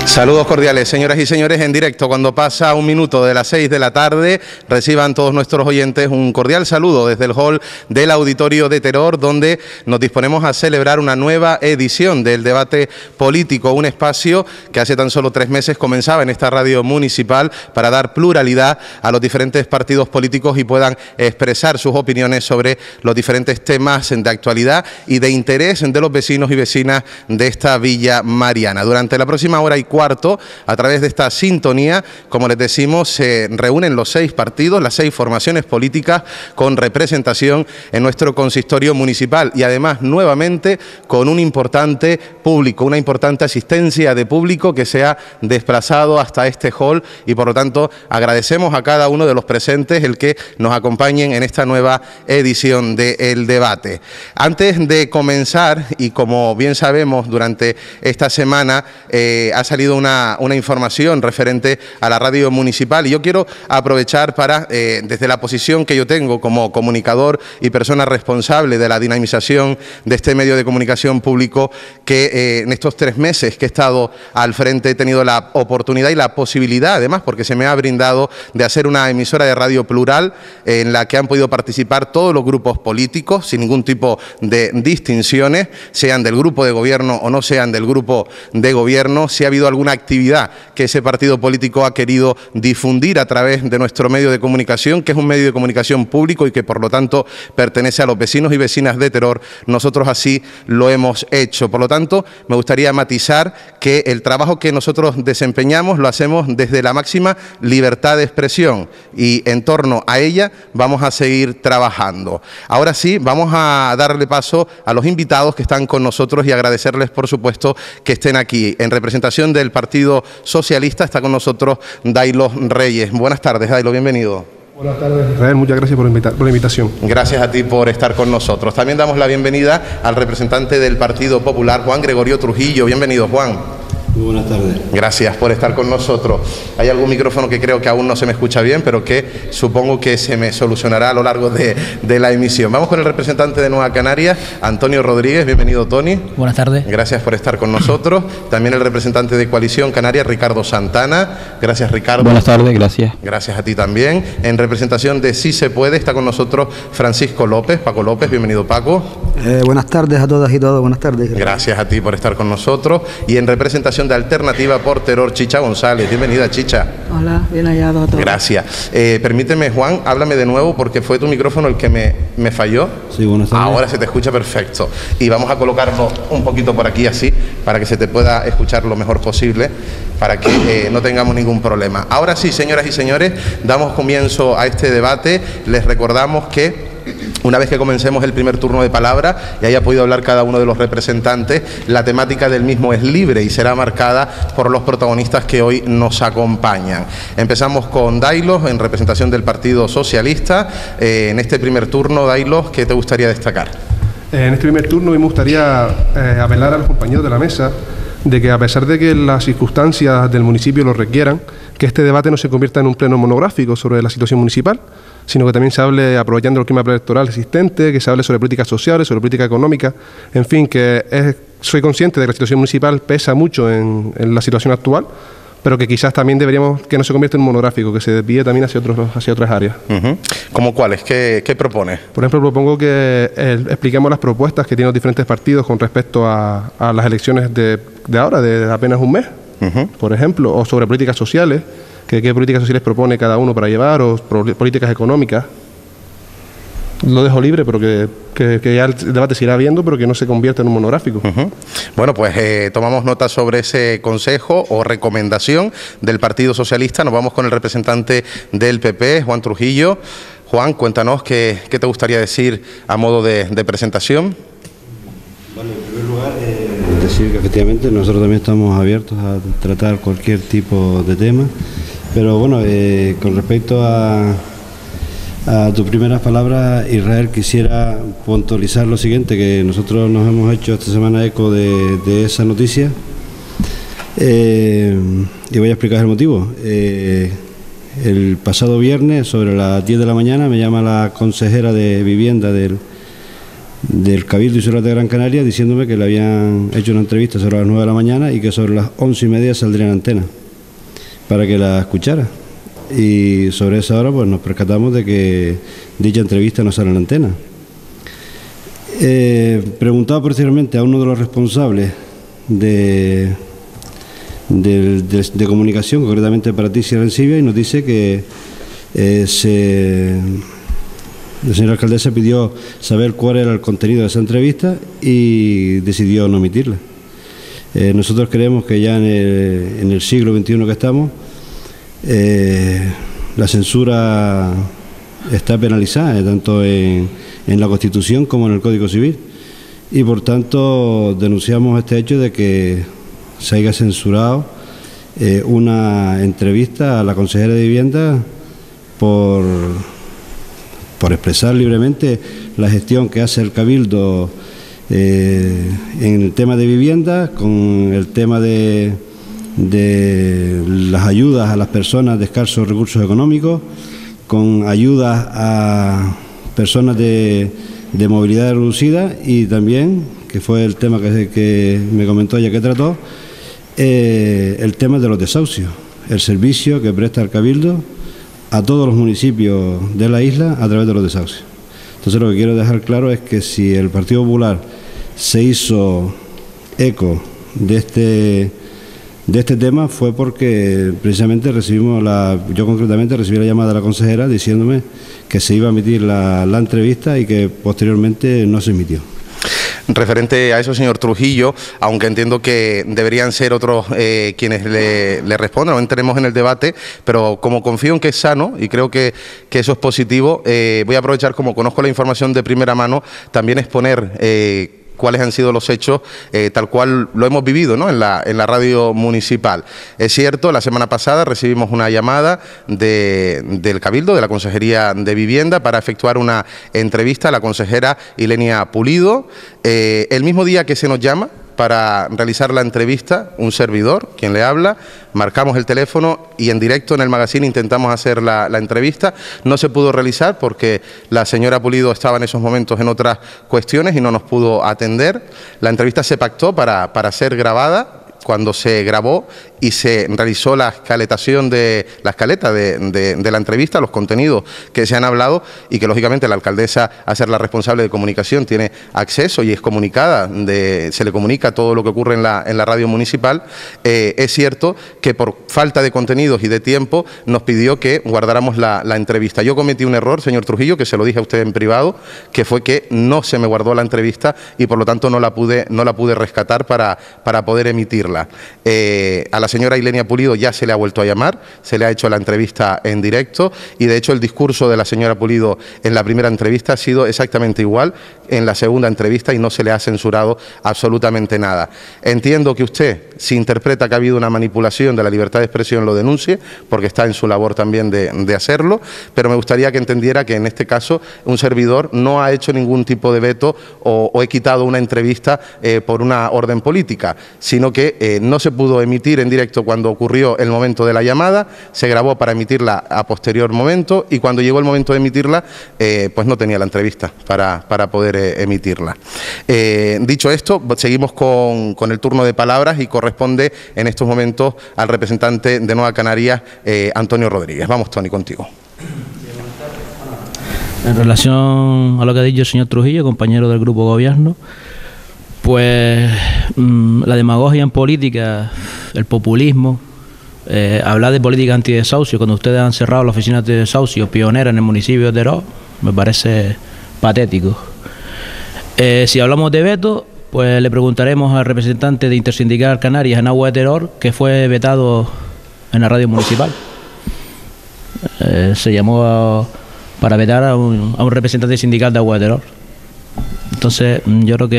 Saludos cordiales, señoras y señores, en directo. Cuando pasa un minuto de las 6 de la tarde, reciban todos nuestros oyentes un cordial saludo desde el hall del Auditorio de Teror, donde nos disponemos a celebrar una nueva edición del debate político, un espacio que hace tan solo 3 meses comenzaba en esta radio municipal para dar pluralidad a los diferentes partidos políticos y puedan expresar sus opiniones sobre los diferentes temas de actualidad y de interés de los vecinos y vecinas de esta Villa Mariana. Durante la próxima hora y cuarto, a través de esta sintonía, como les decimos, se reúnen los 6 partidos, las 6 formaciones políticas con representación en nuestro consistorio municipal y además nuevamente con un importante público, una importante asistencia de público que se ha desplazado hasta este hall y por lo tanto agradecemos a cada uno de los presentes el que nos acompañen en esta nueva edición del debate. Antes de comenzar, y como bien sabemos durante esta semana ha salido una información referente a la radio municipal y yo quiero aprovechar para, desde la posición que yo tengo como comunicador y persona responsable de la dinamización de este medio de comunicación público, que en estos 3 meses que he estado al frente he tenido la oportunidad y la posibilidad, además, porque se me ha brindado, de hacer una emisora de radio plural en la que han podido participar todos los grupos políticos sin ningún tipo de distinciones, sean del grupo de gobierno o no sean del grupo de gobierno. Si ha habido alguna actividad que ese partido político ha querido difundir a través de nuestro medio de comunicación, que es un medio de comunicación público y que por lo tanto pertenece a los vecinos y vecinas de Teror, nosotros así lo hemos hecho. Por lo tanto, me gustaría matizar que el trabajo que nosotros desempeñamos lo hacemos desde la máxima libertad de expresión y en torno a ella vamos a seguir trabajando. Ahora sí, vamos a darle paso a los invitados que están con nosotros y agradecerles, por supuesto, que estén aquí. En representación del Partido Socialista está con nosotros Dailo Reyes. Buenas tardes, Dailo, bienvenido. Buenas tardes, Israel, muchas gracias por la invitación. Gracias a ti por estar con nosotros. También damos la bienvenida al representante del Partido Popular, Juan Gregorio Trujillo. Bienvenido, Juan. Muy buenas tardes. Gracias por estar con nosotros. Hay algún micrófono que creo que aún no se me escucha bien, pero que supongo que se me solucionará a lo largo de la emisión. Vamos con el representante de Nueva Canarias, Antonio Rodríguez. Bienvenido, Tony. Buenas tardes. Gracias por estar con nosotros. También el representante de Coalición Canaria, Ricardo Santana. Gracias, Ricardo. Buenas tardes, gracias. Gracias a ti también. En representación de Sí Se Puede está con nosotros Francisco López. Paco López, bienvenido, Paco. Buenas tardes a todas y todos, buenas tardes. Gracias a ti por estar con nosotros. Y en representación de Alternativa por Teror, Chicha González. Bienvenida, Chicha. Hola, bien hallado a todos. Gracias. Permíteme, Juan, háblame de nuevo porque fue tu micrófono el que me falló. Sí, buenas tardes. Ahora se te escucha perfecto. Y vamos a colocarlo un poquito por aquí así, para que se te pueda escuchar lo mejor posible, para que no tengamos ningún problema. Ahora sí, señoras y señores, damos comienzo a este debate. Les recordamos que una vez que comencemos el primer turno de palabra y haya podido hablar cada uno de los representantes, la temática del mismo es libre y será marcada por los protagonistas que hoy nos acompañan. Empezamos con Dailo, en representación del Partido Socialista. En este primer turno, Dailo, ¿qué te gustaría destacar? En este primer turno me gustaría apelar a los compañeros de la mesa de que, a pesar de que las circunstancias del municipio lo requieran, que este debate no se convierta en un pleno monográfico sobre la situación municipal, sino que también se hable, aprovechando el clima preelectoral existente, que se hable sobre políticas sociales, sobre política económica, en fin, soy consciente de que la situación municipal pesa mucho en la situación actual, pero que quizás también deberíamos que no se convierta en un monográfico, que se desvíe también hacia otras áreas. ¿Cómo cuáles? ¿Qué propones? Por ejemplo, propongo que expliquemos las propuestas que tienen los diferentes partidos con respecto a las elecciones de ahora, de apenas un mes, por ejemplo, o sobre políticas sociales, que qué políticas sociales propone cada uno para llevar, o políticas económicas. Lo dejo libre, pero que ya el debate se irá viendo, pero que no se convierta en un monográfico. Bueno, pues tomamos nota sobre ese consejo o recomendación del Partido Socialista. Nos vamos con el representante del PP, Juan Trujillo. Juan, cuéntanos qué te gustaría decir a modo de presentación. Bueno, en primer lugar, decir que efectivamente nosotros también estamos abiertos a tratar cualquier tipo de tema, pero bueno, con respecto a tu primeras palabras, Israel, quisiera puntualizar lo siguiente, que nosotros nos hemos hecho esta semana eco de esa noticia y voy a explicar el motivo. El pasado viernes, sobre las 10 de la mañana, me llama la consejera de Vivienda del del Cabildo y Ciudad de Gran Canaria, diciéndome que le habían hecho una entrevista sobre las 9 de la mañana y que sobre las 11:30 saldría en antena para que la escuchara. Y sobre esa hora pues nos percatamos de que dicha entrevista no sale en antena. Preguntaba posteriormente a uno de los responsables de comunicación, concretamente para Patricia Arancibia, y nos dice que la señora alcaldesa pidió saber cuál era el contenido de esa entrevista y decidió no emitirla. Nosotros creemos que ya en el siglo XXI que estamos, la censura está penalizada, tanto en la Constitución como en el Código Civil, y por tanto denunciamos este hecho de que se haya censurado una entrevista a la consejera de Vivienda por expresar libremente la gestión que hace el Cabildo en el tema de vivienda, con el tema de las ayudas a las personas de escasos recursos económicos, con ayudas a personas de movilidad reducida, y también, que fue el tema que me comentó ella que trató, el tema de los desahucios, el servicio que presta el Cabildo a todos los municipios de la isla a través de los desahucios. Entonces, lo que quiero dejar claro es que si el Partido Popular se hizo eco de este tema fue porque precisamente yo concretamente recibí la llamada de la consejera diciéndome que se iba a emitir la entrevista y que posteriormente no se emitió. Referente a eso, señor Trujillo, aunque entiendo que deberían ser otros quienes le respondan, no entremos en el debate, pero como confío en que es sano y creo que eso es positivo, voy a aprovechar, como conozco la información de primera mano, también exponer cuáles han sido los hechos tal cual lo hemos vivido, ¿no?, en la radio municipal. Es cierto, la semana pasada recibimos una llamada del Cabildo, de la Consejería de Vivienda, para efectuar una entrevista a la consejera Ilenia Pulido. El mismo día que se nos llama para realizar la entrevista, un servidor, quien le habla, marcamos el teléfono y en directo en el magazine intentamos hacer la entrevista. No se pudo realizar porque la señora Pulido estaba en esos momentos en otras cuestiones y no nos pudo atender. La entrevista se pactó para ser grabada. Cuando se grabó y se realizó la escaleta de la entrevista, los contenidos que se han hablado y que lógicamente la alcaldesa, a ser la responsable de comunicación, tiene acceso y es comunicada, se le comunica todo lo que ocurre en la radio municipal. Es cierto que por falta de contenidos y de tiempo nos pidió que guardáramos la entrevista. Yo cometí un error, señor Trujillo, que se lo dije a usted en privado, que fue que no se me guardó la entrevista y por lo tanto no la pude rescatar para poder emitirla. A la señora Ilenia Pulido ya se le ha vuelto a llamar, se le ha hecho la entrevista en directo y de hecho el discurso de la señora Pulido en la primera entrevista ha sido exactamente igual en la segunda entrevista y no se le ha censurado absolutamente nada. Entiendo que usted, si interpreta que ha habido una manipulación de la libertad de expresión, lo denuncie, porque está en su labor también de hacerlo, pero me gustaría que entendiera que en este caso un servidor no ha hecho ningún tipo de veto o he quitado una entrevista por una orden política, sino que no se pudo emitir en directo cuando ocurrió el momento de la llamada, se grabó para emitirla a posterior momento y cuando llegó el momento de emitirla, pues no tenía la entrevista para poder emitirla. Dicho esto, seguimos con el turno de palabras y corresponde en estos momentos al representante de Nueva Canarias, Antonio Rodríguez. Vamos, Tony, contigo. En relación a lo que ha dicho el señor Trujillo, compañero del Grupo Gobierno, pues la demagogia en política, el populismo, hablar de política antidesahucio cuando ustedes han cerrado la oficina de desahucio pionera en el municipio de Teror, me parece patético. Si hablamos de veto, pues le preguntaremos al representante de Intersindical Canarias en Agua de Teror, que fue vetado en la radio municipal. Se llamó para vetar a un representante sindical de Agua de Teror. Entonces, yo creo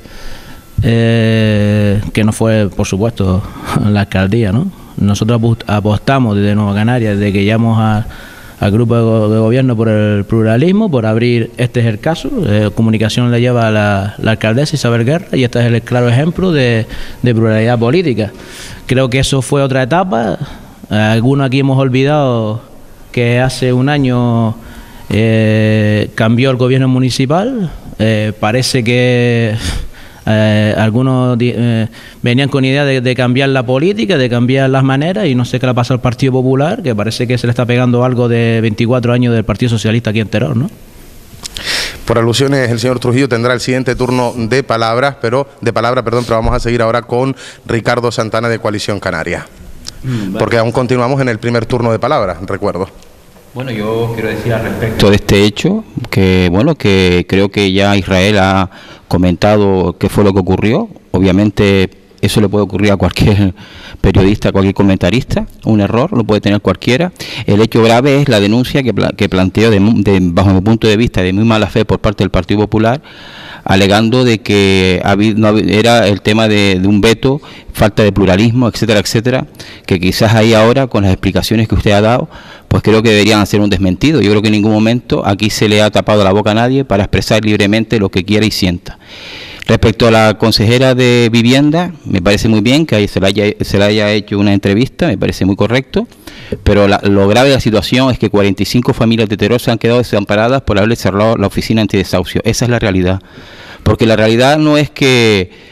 que no fue, por supuesto, la alcaldía, ¿no? Nosotros apostamos desde Nueva Canarias, desde que llamamos al grupo de gobierno por el pluralismo, por abrir, este es el caso, comunicación le lleva a la alcaldesa Isabel Guerra y este es el claro ejemplo de pluralidad política. Creo que eso fue otra etapa. Algunos aquí hemos olvidado que hace un año cambió el gobierno municipal, Parece que algunos venían con idea de cambiar la política, de cambiar las maneras, y no sé qué le ha pasado al Partido Popular, que parece que se le está pegando algo de 24 años del Partido Socialista aquí en Teror, ¿no? Por alusiones, el señor Trujillo tendrá el siguiente turno de palabra, pero vamos a seguir ahora con Ricardo Santana de Coalición Canaria. Vale. Porque aún continuamos en el primer turno de palabra, recuerdo. Bueno, yo quiero decir al respecto de este hecho, que bueno, que creo que ya Israel ha comentado qué fue lo que ocurrió. Obviamente eso le puede ocurrir a cualquier periodista, a cualquier comentarista, un error, lo puede tener cualquiera. El hecho grave es la denuncia que planteo bajo mi punto de vista de muy mala fe por parte del Partido Popular, alegando de que era el tema de un veto, falta de pluralismo, etcétera, etcétera, que quizás ahí ahora, con las explicaciones que usted ha dado, pues creo que deberían hacer un desmentido. Yo creo que en ningún momento aquí se le ha tapado la boca a nadie para expresar libremente lo que quiera y sienta. Respecto a la consejera de Vivienda, me parece muy bien que se le haya hecho una entrevista, me parece muy correcto, pero lo grave de la situación es que 45 familias de Teror se han quedado desamparadas por haberle cerrado la oficina antidesahucio. Esa es la realidad, porque la realidad no es que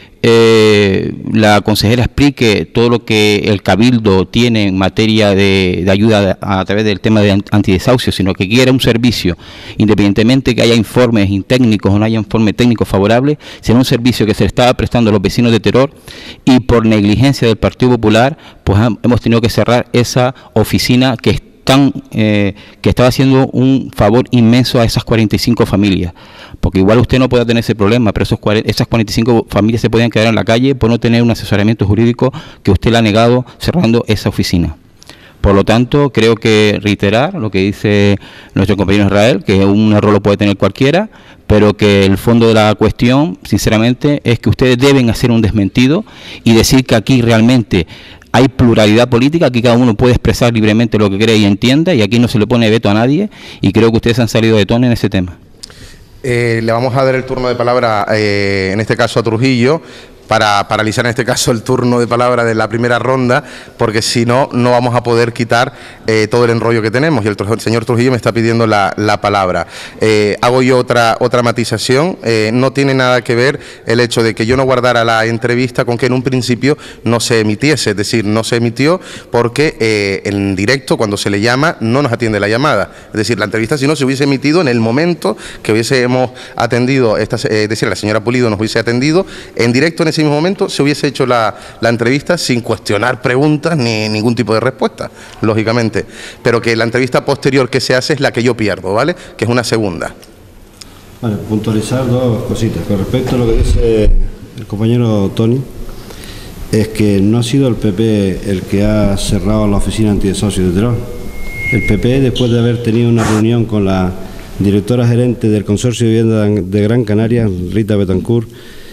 la consejera explique todo lo que el Cabildo tiene en materia de ayuda a través del tema de antidesahucio, sino que quiera un servicio, independientemente que haya informes técnicos o no haya informe técnico favorable, será un servicio que se le estaba prestando a los vecinos de Teror, y por negligencia del Partido Popular pues hemos tenido que cerrar esa oficina que estaba haciendo un favor inmenso a esas 45 familias, porque igual usted no puede tener ese problema, pero esas 45 familias se podían quedar en la calle por no tener un asesoramiento jurídico que usted le ha negado cerrando esa oficina. Por lo tanto, creo que reiterar lo que dice nuestro compañero Israel, que un error lo puede tener cualquiera, pero que el fondo de la cuestión, sinceramente, es que ustedes deben hacer un desmentido y decir que aquí realmente hay pluralidad política, aquí cada uno puede expresar libremente lo que cree y entienda, y aquí no se le pone veto a nadie, y creo que ustedes han salido de tono en ese tema. Le vamos a dar el turno de palabra, en este caso a Trujillo, para paralizar en este caso el turno de palabra de la primera ronda, porque si no, no vamos a poder quitar todo el enrollo que tenemos, y el señor Trujillo me está pidiendo la palabra. Hago yo otra matización. No tiene nada que ver el hecho de que yo no guardara la entrevista con que en un principio no se emitiese, es decir, no se emitió porque en directo, cuando se le llama, no nos atiende la llamada. Es decir, la entrevista, si no, se hubiese emitido en el momento que hubiésemos atendido, es decir, la señora Pulido nos hubiese atendido en directo, en ese mismo momento se hubiese hecho la entrevista sin cuestionar preguntas ni ningún tipo de respuesta, lógicamente, pero que la entrevista posterior que se hace es la que yo pierdo, ¿vale? Que es una segunda. Vale, puntualizar dos cositas. Con respecto a lo que dice el compañero Tony, es que no ha sido el PP el que ha cerrado la oficina antidesahucio de Teror. El PP, después de haber tenido una reunión con la directora gerente del Consorcio de Vivienda de Gran Canaria, Rita Betancourt,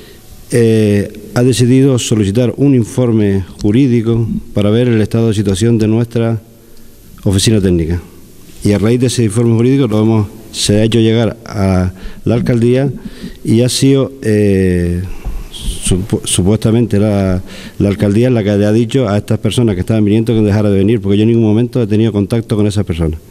ha decidido solicitar un informe jurídico para ver el estado de situación de nuestra oficina técnica. Y a raíz de ese informe jurídico se ha hecho llegar a la alcaldía y ha sido supuestamente la alcaldía la que le ha dicho a estas personas que estaban viniendo que dejara de venir, porque yo en ningún momento he tenido contacto con esas personas.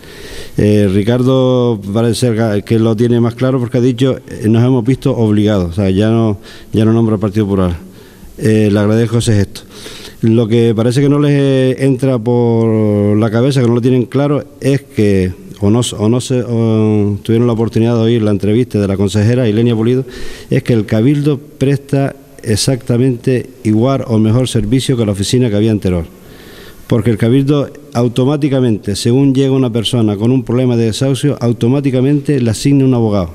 Ricardo parece ser que lo tiene más claro porque ha dicho nos hemos visto obligados, o sea, ya no nombra al Partido Popular. Le agradezco ese gesto. Lo que parece que no les entra por la cabeza, que no lo tienen claro, es que tuvieron la oportunidad de oír la entrevista de la consejera Ilenia Pulido, es que el Cabildo presta exactamente igual o mejor servicio que la oficina que había en Teror. Porque el Cabildo automáticamente, según llega una persona con un problema de desahucio, automáticamente le asigna un abogado.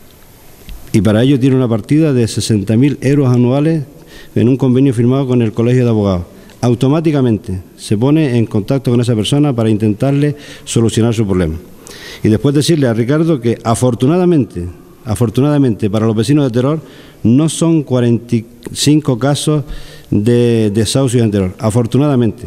Y para ello tiene una partida de 60.000 euros anuales en un convenio firmado con el Colegio de Abogados. Automáticamente se pone en contacto con esa persona para intentarle solucionar su problema. Y después decirle a Ricardo que afortunadamente para los vecinos de Teror no son 45 casos de desahucio en Teror, afortunadamente.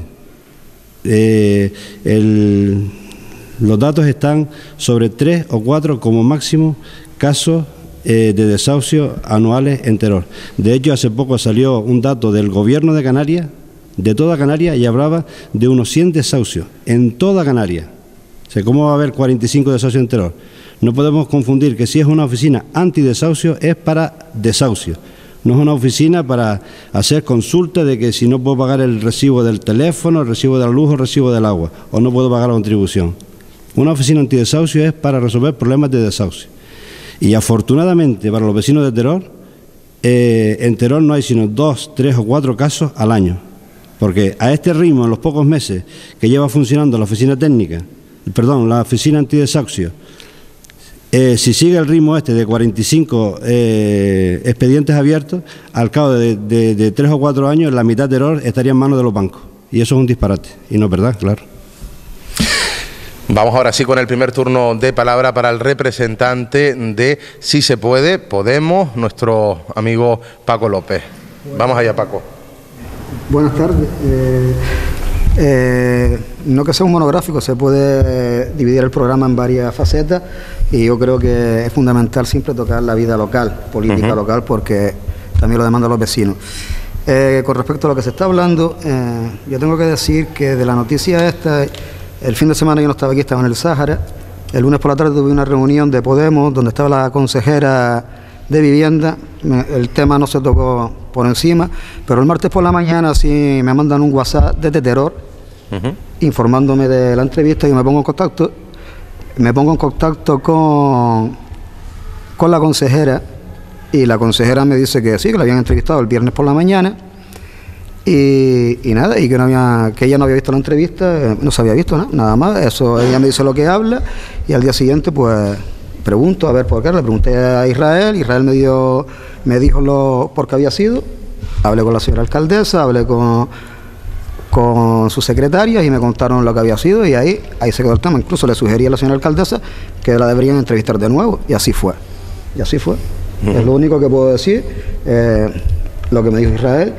Los datos están sobre 3 o 4 como máximo casos de desahucio anuales en Teror. De hecho, hace poco salió un dato del gobierno de Canarias, de toda Canarias, y hablaba de unos 100 desahucios en toda Canarias. O sea, ¿cómo va a haber 45 desahucios en Teror? No podemos confundir que si es una oficina antidesahucio es para desahucio. No es una oficina para hacer consulta de que si no puedo pagar el recibo del teléfono, el recibo de la luz o el recibo del agua, o no puedo pagar la contribución. Una oficina antidesahucio es para resolver problemas de desahucio. Y afortunadamente para los vecinos de Teror, en Teror no hay sino 2, 3 o 4 casos al año. Porque a este ritmo, en los pocos meses que lleva funcionando la oficina la oficina antidesahucio, si sigue el ritmo este de 45 expedientes abiertos, al cabo de 3 o 4 años, la mitad de Teror estaría en manos de los bancos. Y eso es un disparate. Y no es verdad, claro. Vamos ahora sí con el primer turno de palabra para el representante de Si se puede, Podemos, nuestro amigo Paco López. Vamos allá, Paco. Buenas tardes. No que sea un monográfico, se puede dividir el programa en varias facetas y yo creo que es fundamental siempre tocar la vida local, política local, porque también lo demandan los vecinos. Con respecto a lo que se está hablando, yo tengo que decir que de la noticia esta, el fin de semana yo no estaba aquí, estaba en el Sáhara. El lunes por la tarde tuve una reunión de Podemos donde estaba la consejera de Vivienda. El tema no se tocó por encima, pero el martes por la mañana sí me mandan un WhatsApp desde Teror informándome de la entrevista y me pongo en contacto con la consejera y la consejera me dice que sí, que la habían entrevistado el viernes por la mañana y nada, y que ella no había visto la entrevista, no se había visto nada más. Eso, ella me dice lo que habla y al día siguiente pues pregunto a ver por qué, le pregunté a Israel me dijo por qué había sido, hablé con la señora alcaldesa, hablé con sus secretarias y me contaron lo que había sido y ahí se quedó el tema. Incluso le sugerí a la señora alcaldesa que la deberían entrevistar de nuevo y así fue. Es lo único que puedo decir, lo que me dijo Israel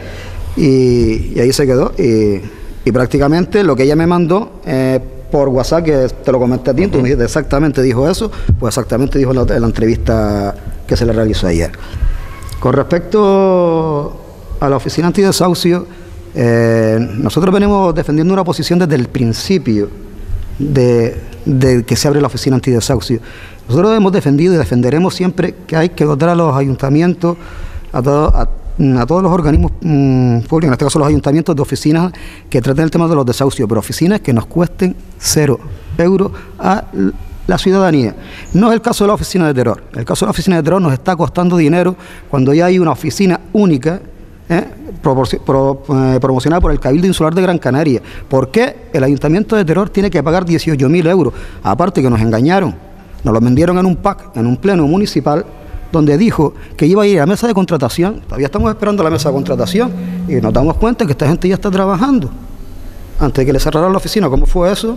y ahí se quedó y prácticamente lo que ella me mandó por WhatsApp, que te lo comenté a ti, tú me dijiste exactamente dijo eso, pues exactamente dijo en la entrevista que se le realizó ayer. Con respecto a la oficina antidesahucio, nosotros venimos defendiendo una posición desde el principio de que se abre la oficina antidesahucio. Nosotros hemos defendido y defenderemos siempre que hay que dotar a los ayuntamientos, a todos los organismos públicos, en este caso los ayuntamientos, de oficinas que traten el tema de los desahucios, pero oficinas que nos cuesten 0 euros a la ciudadanía. No es el caso de la oficina de Teror. El caso de la oficina de Teror nos está costando dinero cuando ya hay una oficina única promocionada por el Cabildo Insular de Gran Canaria. ¿Por qué el ayuntamiento de Teror tiene que pagar 18.000 euros? Aparte que nos engañaron, nos lo vendieron en un pack, en un pleno municipal, donde dijo que iba a ir a mesa de contratación. Todavía estamos esperando la mesa de contratación y nos damos cuenta que esta gente ya está trabajando antes de que le cerraran la oficina. ¿Cómo fue eso?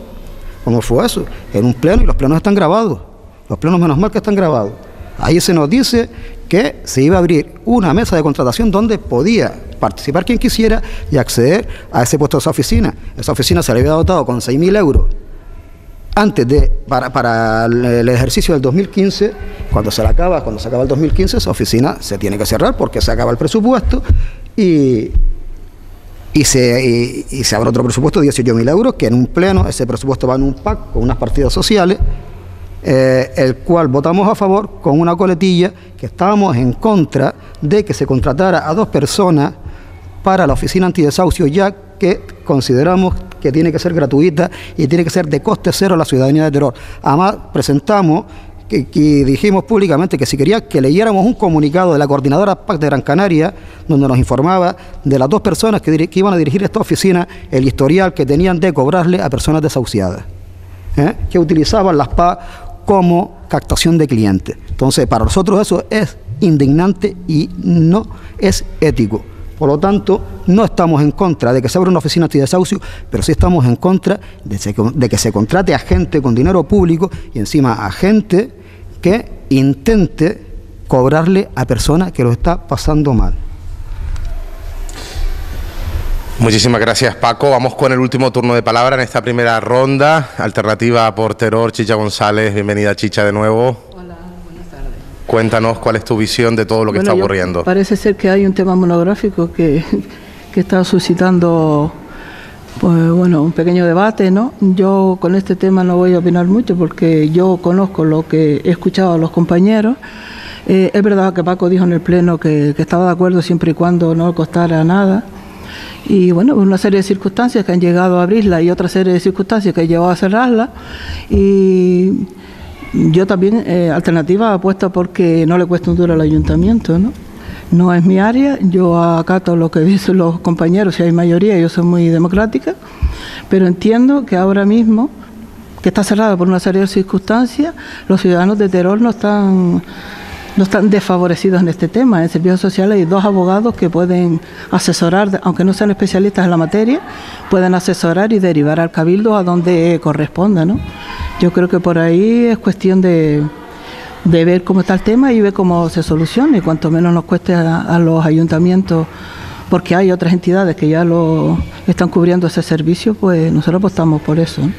En un pleno, y los plenos están grabados. Los plenos, menos mal que están grabados. Ahí se nos dice que se iba a abrir una mesa de contratación donde podía participar quien quisiera y acceder a ese puesto de esa oficina. Esa oficina se le había dotado con 6.000 euros para el ejercicio del 2015. Cuando se acaba el 2015, esa oficina se tiene que cerrar porque se acaba el presupuesto y se abre otro presupuesto de 18.000 euros, que en un pleno ese presupuesto va en un pack con unas partidas sociales, el cual votamos a favor con una coletilla que estábamos en contra de que se contratara a 2 personas para la oficina antidesahucio, ya que consideramos que tiene que ser gratuita y tiene que ser de coste cero a la ciudadanía de Teror. Además, presentamos y dijimos públicamente que si quería que leyéramos un comunicado de la coordinadora PAC de Gran Canaria, donde nos informaba de las 2 personas que iban a dirigir esta oficina, el historial que tenían de cobrarle a personas desahuciadas, que utilizaban las PAC como captación de clientes. Entonces, para nosotros eso es indignante y no es ético. Por lo tanto, no estamos en contra de que se abra una oficina antidesahucio, pero sí estamos en contra de que se contrate a gente con dinero público y encima a gente que intente cobrarle a personas que lo está pasando mal. Muchísimas gracias, Paco. Vamos con el último turno de palabra en esta primera ronda. Alternativa por Teror, Chicha González. Bienvenida, Chicha, de nuevo. Hola, buenas tardes. Cuéntanos cuál es tu visión de todo lo que está ocurriendo. Parece ser que hay un tema monográfico que está suscitando Pues bueno, un pequeño debate, ¿no? Yo con este tema no voy a opinar mucho porque yo conozco lo que he escuchado a los compañeros. Es verdad que Paco dijo en el Pleno que estaba de acuerdo siempre y cuando no costara nada. Y bueno, una serie de circunstancias que han llegado a abrirla y otra serie de circunstancias que han llevado a cerrarla. Y yo también, alternativa, apuesto porque no le cuesta un duro al ayuntamiento, ¿no? No es mi área, yo acato lo que dicen los compañeros, si hay mayoría, yo soy muy democrática, pero entiendo que ahora mismo, que está cerrado por una serie de circunstancias, los ciudadanos de Teror no están desfavorecidos en este tema. En servicios sociales hay 2 abogados que pueden asesorar, aunque no sean especialistas en la materia, pueden asesorar y derivar al cabildo a donde corresponda, ¿no? Yo creo que por ahí es cuestión de ver cómo está el tema y ver cómo se soluciona, y cuanto menos nos cueste a los ayuntamientos, porque hay otras entidades que ya lo están cubriendo ese servicio, pues nosotros apostamos por eso, ¿no?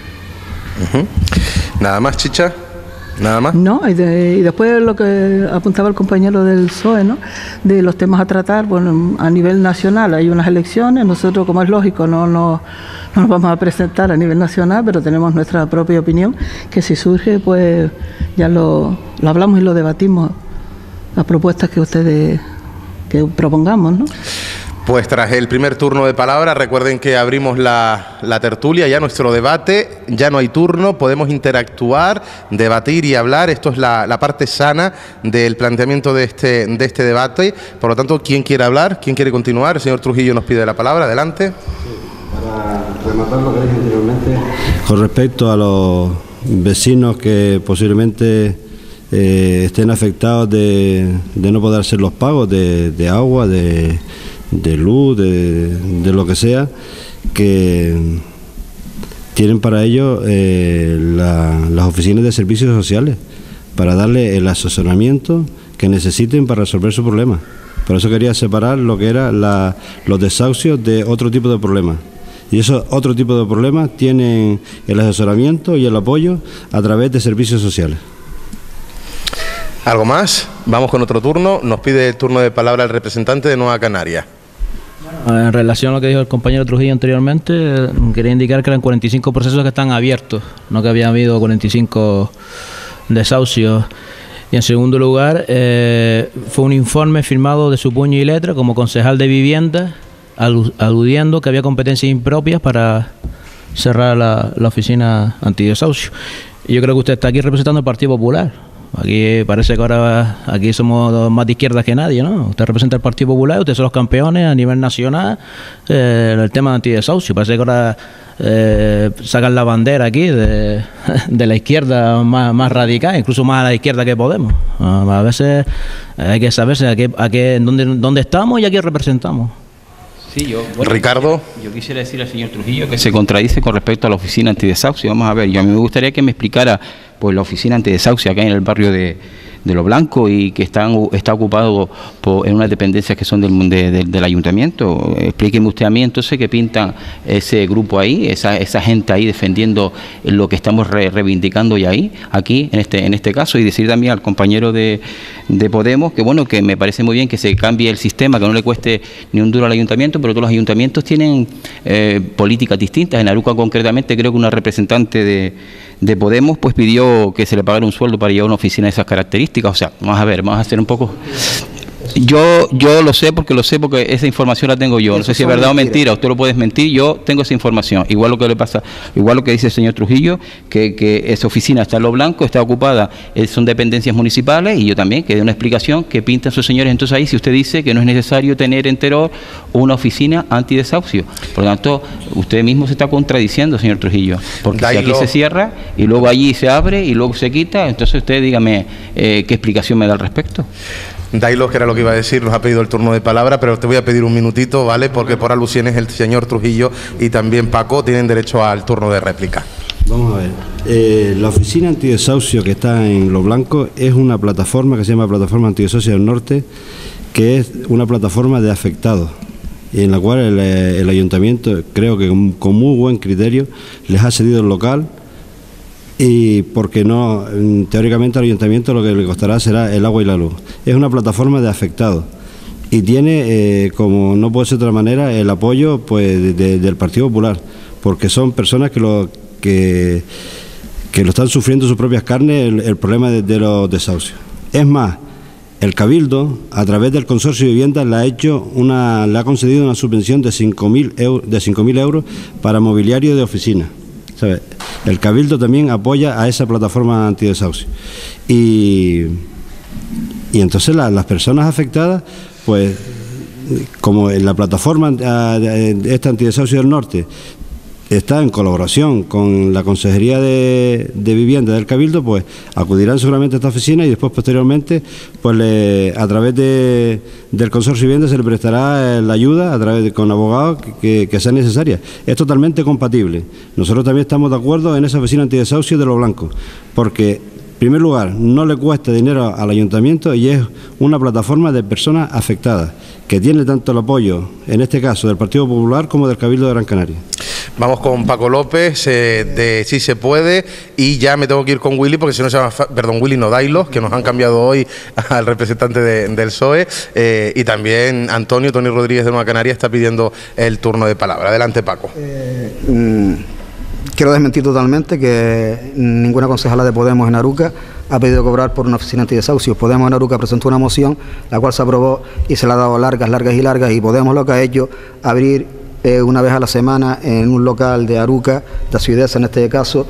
¿Nada más, Chicha? ¿Nada más? No, y después lo que apuntaba el compañero del PSOE, ¿no? De los temas a tratar, bueno, a nivel nacional hay unas elecciones, nosotros, como es lógico, no nos vamos a presentar a nivel nacional, pero tenemos nuestra propia opinión, que si surge, pues ya lo hablamos y lo debatimos, las propuestas que ustedes que propongamos, ¿no? Pues tras el primer turno de palabra, recuerden que abrimos la tertulia, ya nuestro debate, ya no hay turno, podemos interactuar, debatir y hablar. Esto es la parte sana del planteamiento de este debate. Por lo tanto, ¿quién quiere hablar? ¿Quién quiere continuar? El señor Trujillo nos pide la palabra, adelante. Para rematar lo que dije anteriormente, con respecto a los vecinos que posiblemente estén afectados de no poder hacer los pagos de agua, de luz, de lo que sea, que tienen para ello las oficinas de servicios sociales, para darle el asesoramiento que necesiten para resolver su problema. Por eso quería separar lo que era los desahucios de otro tipo de problemas. Y esos otro tipo de problemas tienen el asesoramiento y el apoyo a través de servicios sociales. ¿Algo más? Vamos con otro turno. Nos pide el turno de palabra el representante de Nueva Canarias. En relación a lo que dijo el compañero Trujillo anteriormente, quería indicar que eran 45 procesos que están abiertos, no que había habido 45 desahucios. Y en segundo lugar, fue un informe firmado de su puño y letra como concejal de vivienda, aludiendo que había competencias impropias para cerrar la oficina antidesahucio. Y yo creo que usted está aquí representando al Partido Popular. Aquí parece que ahora aquí somos más de izquierda que nadie, ¿no? Usted representa al Partido Popular, ustedes son los campeones a nivel nacional el tema de antidesahucio. Parece que ahora sacan la bandera aquí de la izquierda más radical, incluso más a la izquierda que Podemos. A veces hay que saberse dónde estamos y a quién representamos. Sí, Ricardo. Yo quisiera decir al señor Trujillo que se contradice con respecto a la oficina antidesahucio. Vamos a ver, a mí me gustaría que me explicara pues la oficina antidesahucio acá en el barrio de Lo Blanco y que está ocupado en unas dependencias que son del ayuntamiento. Explíqueme usted a mí entonces qué pintan ese grupo ahí, esa gente ahí defendiendo lo que estamos reivindicando ya aquí en este caso, y decir también al compañero de Podemos que bueno, que me parece muy bien que se cambie el sistema, que no le cueste ni un duro al ayuntamiento, pero todos los ayuntamientos tienen políticas distintas. En Aruca concretamente creo que una representante de Podemos pues pidió que se le pagara un sueldo para llevar una oficina de esas características. O sea, vamos a hacer un poco. Yo lo sé porque esa información la tengo yo. No sé si es verdad o mentira, usted lo puede desmentir, yo tengo esa información. Igual lo que le pasa, igual lo que dice el señor Trujillo, que esa oficina está en Lo Blanco, está ocupada, son dependencias municipales, y yo también que dé una explicación que pintan sus señores entonces ahí si usted dice que no es necesario tener en Teror una oficina antidesahucio. Por lo tanto, usted mismo se está contradiciendo, señor Trujillo, porque si aquí se cierra y luego allí se abre y luego se quita, entonces usted dígame qué explicación me da al respecto. Dailo, que era lo que iba a decir, nos ha pedido el turno de palabra, pero te voy a pedir un minutito, ¿vale? Porque por alusiones el señor Trujillo y también Paco tienen derecho al turno de réplica. Vamos a ver, la oficina antidesahucio que está en Lo Blanco es una plataforma que se llama Plataforma Antidesahucio del Norte, que es una plataforma de afectados, en la cual el ayuntamiento, creo que con muy buen criterio, les ha cedido el local. Y porque no, teóricamente al ayuntamiento lo que le costará será el agua y la luz. Es una plataforma de afectados y tiene, como no puede ser de otra manera, el apoyo pues del Partido Popular, porque son personas que lo están sufriendo en sus propias carnes el problema de los desahucios. Es más, el Cabildo, a través del Consorcio de Viviendas, le ha concedido una subvención de 5.000 euros para mobiliario de oficina. ¿Sabes? El Cabildo también apoya a esa plataforma antidesahucio. Y entonces las personas afectadas, pues, como en la plataforma esta antidesahucio del norte está en colaboración con la Consejería de Vivienda del Cabildo, pues acudirán seguramente a esta oficina y después posteriormente pues a través del Consorcio de Vivienda se le prestará la ayuda a través con abogados que sea necesaria. Es totalmente compatible. Nosotros también estamos de acuerdo en esa oficina antidesahucio de Los Blancos, porque en primer lugar no le cuesta dinero al ayuntamiento y es una plataforma de personas afectadas que tiene tanto el apoyo, en este caso del Partido Popular, como del Cabildo de Gran Canaria. Vamos con Paco López, de Sí se puede, y ya me tengo que ir con Willy, porque si no se llama, Willy no Dailos, que nos han cambiado hoy al representante del PSOE, y también Tony Rodríguez de Nueva Canaria está pidiendo el turno de palabra. Adelante, Paco. Quiero desmentir totalmente que ninguna concejala de Podemos en Aruca ha pedido cobrar por una oficina antidesahucios. Podemos en Aruca presentó una moción, la cual se aprobó y se le ha dado largas, y Podemos lo que ha hecho abrir una vez a la semana en un local de Aruca, de Ciudeza en este caso,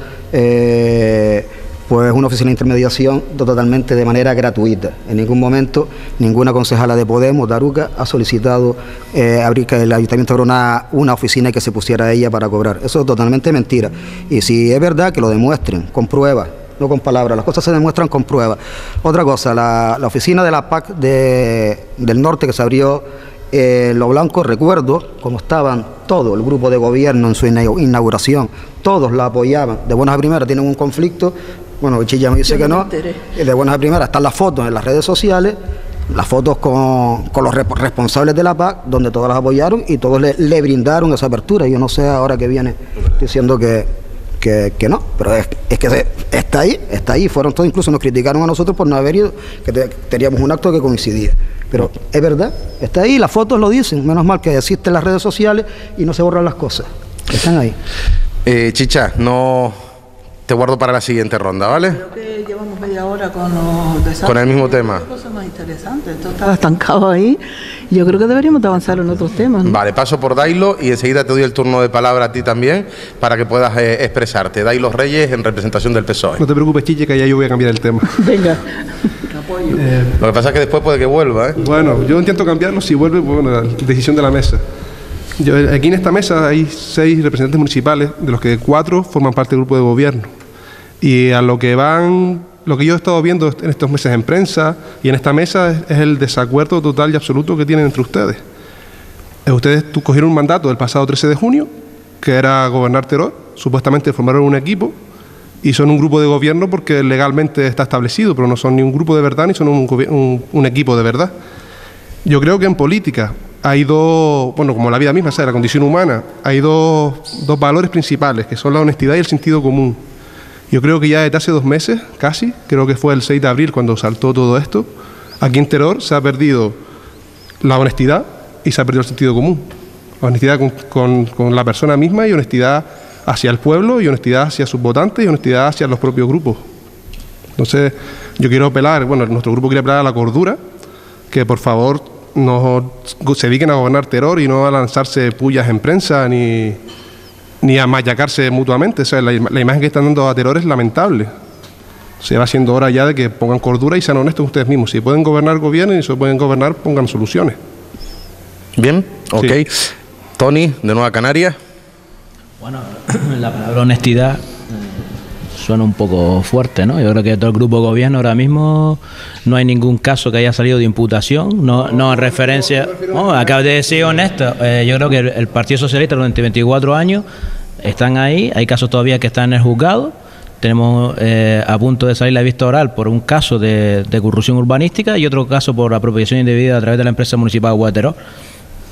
pues una oficina de intermediación totalmente de manera gratuita. En ningún momento ninguna concejala de Podemos de Aruca ha solicitado abrir que el ayuntamiento abra una oficina y que se pusiera ella para cobrar. Eso es totalmente mentira. Y si es verdad, que lo demuestren con pruebas, no con palabras. Las cosas se demuestran con pruebas. Otra cosa, la oficina de la PAC del norte que se abrió Los Blancos, recuerdo cómo estaban todo el grupo de gobierno en su inauguración, todos la apoyaban, de buenas a primeras. Tienen un conflicto, bueno, Chilla me dice que no, de buenas a primeras están las fotos en las redes sociales, las fotos con los responsables de la PAC, donde todos las apoyaron y todos le brindaron esa apertura. Yo no sé ahora que viene diciendo que no, pero es que está ahí, fueron todos, incluso nos criticaron a nosotros por no haber ido, que teníamos un acto que coincidía. Pero es verdad, está ahí, las fotos lo dicen, menos mal que existen las redes sociales y no se borran las cosas, están ahí. Chicha, no te guardo para la siguiente ronda, ¿vale? Creo que llevamos media hora con los desastres. Con el mismo tema. Cosas más interesantes, esto estaba estancado ahí. Yo creo que deberíamos de avanzar en otros temas, ¿no? Vale, paso por Dailo y enseguida te doy el turno de palabra a ti también para que puedas expresarte. Dailo Reyes en representación del PSOE. No te preocupes, Chiche, que ya yo voy a cambiar el tema. Venga. Apoyo. Lo que pasa es que después puede que vuelva, ¿eh? Bueno, yo intento cambiarlo, si vuelve, bueno, decisión de la mesa. Aquí en esta mesa hay 6 representantes municipales, de los que 4 forman parte del grupo de gobierno. Y a lo que yo he estado viendo en estos meses en prensa y en esta mesa es el desacuerdo total y absoluto que tienen entre ustedes. Ustedes cogieron un mandato del pasado 13 de junio, que era gobernar Teror, supuestamente formaron un equipo y son un grupo de gobierno porque legalmente está establecido, pero no son ni un grupo de verdad ni son un equipo de verdad. Yo creo que en política hay dos, bueno, como la vida misma, ¿sabes?, la condición humana, hay dos valores principales, que son la honestidad y el sentido común. Yo creo que ya desde hace 2 meses, casi, creo que fue el 6 de abril cuando saltó todo esto, aquí en Teror se ha perdido la honestidad y se ha perdido el sentido común. Honestidad con la persona misma y honestidad hacia el pueblo y honestidad hacia sus votantes y honestidad hacia los propios grupos. Entonces, yo quiero apelar, bueno, nuestro grupo quiere apelar a la cordura, que por favor no se dediquen a gobernar Teror y no a lanzarse pullas en prensa ni a machacarse mutuamente. O sea, la imagen que están dando a Teror es lamentable. Se va haciendo hora ya de que pongan cordura y sean honestos ustedes mismos. Si pueden gobernar, gobiernen, y si pueden gobernar, pongan soluciones. Bien, ok. Sí. Tony, de Nueva Canaria. Bueno, la palabra honestidad suena un poco fuerte, ¿no? Yo creo que todo el grupo de gobierno ahora mismo no hay ningún caso que haya salido de imputación, no en referencia. No, acabo de decir honesto. Yo creo que el Partido Socialista durante 24 años están ahí, hay casos todavía que están en el juzgado. Tenemos a punto de salir la vista oral por un caso de corrupción urbanística y otro caso por apropiación indebida a través de la empresa municipal de Teror.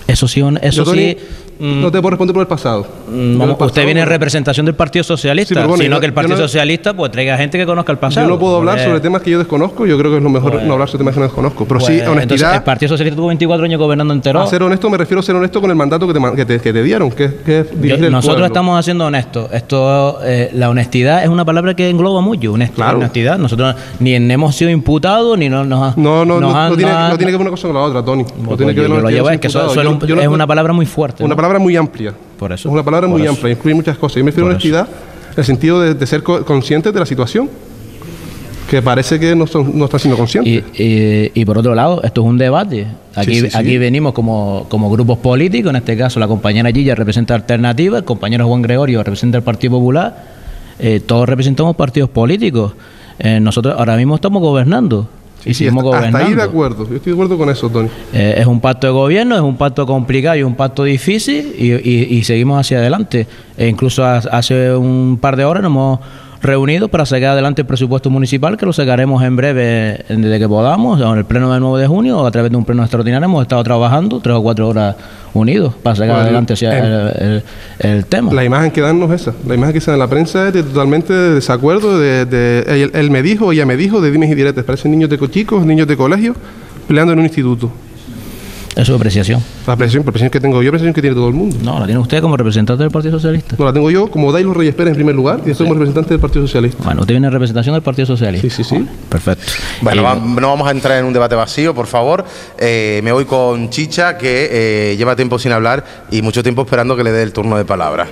Eso sí, eso sí. No te puedo responder por el pasado. Usted viene en representación del Partido Socialista, sí, bueno, sino que el Partido Socialista pues traiga gente que conozca el pasado. Yo no puedo hablar sobre temas que yo desconozco, yo creo que es lo mejor no hablar sobre temas que no desconozco. Pero sí, honestidad. Entonces, el Partido Socialista tuvo 24 años gobernando en Teror. A ser honesto, me refiero a ser honesto con el mandato que te dieron, que es dirigir el nosotros pueblo. estamos haciendo honestos. La honestidad es una palabra que engloba mucho. Claro. Honestidad. Nosotros ni hemos sido imputados, ni nos no tiene que ver una cosa con la otra, Tony. No tiene que ver lo llevo, es que es una palabra muy fuerte. Una palabra muy amplia. Por eso. Es una palabra muy amplia, incluye muchas cosas. Yo me refiero a honestidad en el sentido de ser conscientes de la situación, que parece que no están siendo conscientes. Y por otro lado, esto es un debate. Aquí venimos como grupos políticos, en este caso la compañera Gilla representa Alternativa, el compañero Juan Gregorio representa el Partido Popular, todos representamos partidos políticos. Nosotros ahora mismo estamos gobernando. Y seguimos gobernando. Hasta ahí de acuerdo, yo estoy de acuerdo con eso, Tony. Es un pacto de gobierno, es un pacto complicado y un pacto difícil y seguimos hacia adelante. Incluso hace un par de horas nos hemos reunido para sacar adelante el presupuesto municipal, que lo sacaremos en breve desde que podamos, en el pleno del 9 de junio o a través de un pleno extraordinario. Hemos estado trabajando 3 o 4 horas unidos para sacar adelante el tema. La imagen que dan no es esa. La imagen que se da en la prensa es de totalmente de desacuerdo, él me dijo, ella me dijo, de dimes y diretes. Parecen niños de chicos, niños de colegio, peleando en un instituto. Es su apreciación. La apreciación que tengo yo, la apreciación que tiene todo el mundo. No, la tiene usted como representante del Partido Socialista. No, la tengo yo como Dailo Reyes Pérez en primer lugar y después como representante del Partido Socialista. Bueno, usted viene en representación del Partido Socialista. Sí. Bueno, perfecto. Bueno, no vamos a entrar en un debate vacío, por favor. Me voy con Chicha, que lleva tiempo sin hablar y mucho tiempo esperando que le dé el turno de palabra.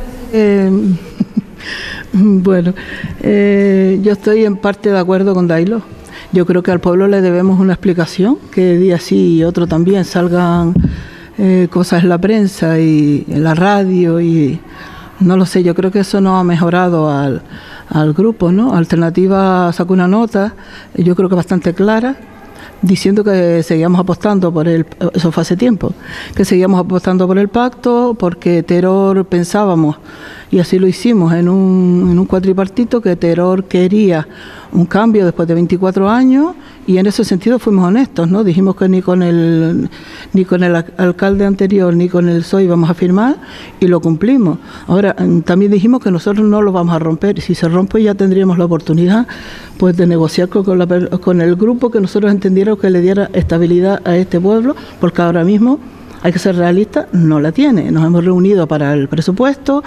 Bueno, yo estoy en parte de acuerdo con Dailo. Yo creo que al pueblo le debemos una explicación, que día sí y otro también salgan cosas en la prensa y en la radio y no lo sé, yo creo que eso no ha mejorado al grupo, ¿no? Alternativa sacó una nota, yo creo que bastante clara, diciendo que seguíamos apostando por eso fue hace tiempo, que seguíamos apostando por el pacto, porque Teror pensábamos, y así lo hicimos en un cuatripartito, que Teror quería un cambio después de 24 años, y en ese sentido fuimos honestos, ¿no? Dijimos que ni con el alcalde anterior ni con el PSOE íbamos a firmar, y lo cumplimos. Ahora, también dijimos que nosotros no lo vamos a romper, y si se rompe ya tendríamos la oportunidad pues de negociar con el grupo que nosotros entendiéramos que le diera estabilidad a este pueblo, porque ahora mismo, hay que ser realistas, no la tiene. Nos hemos reunido para el presupuesto,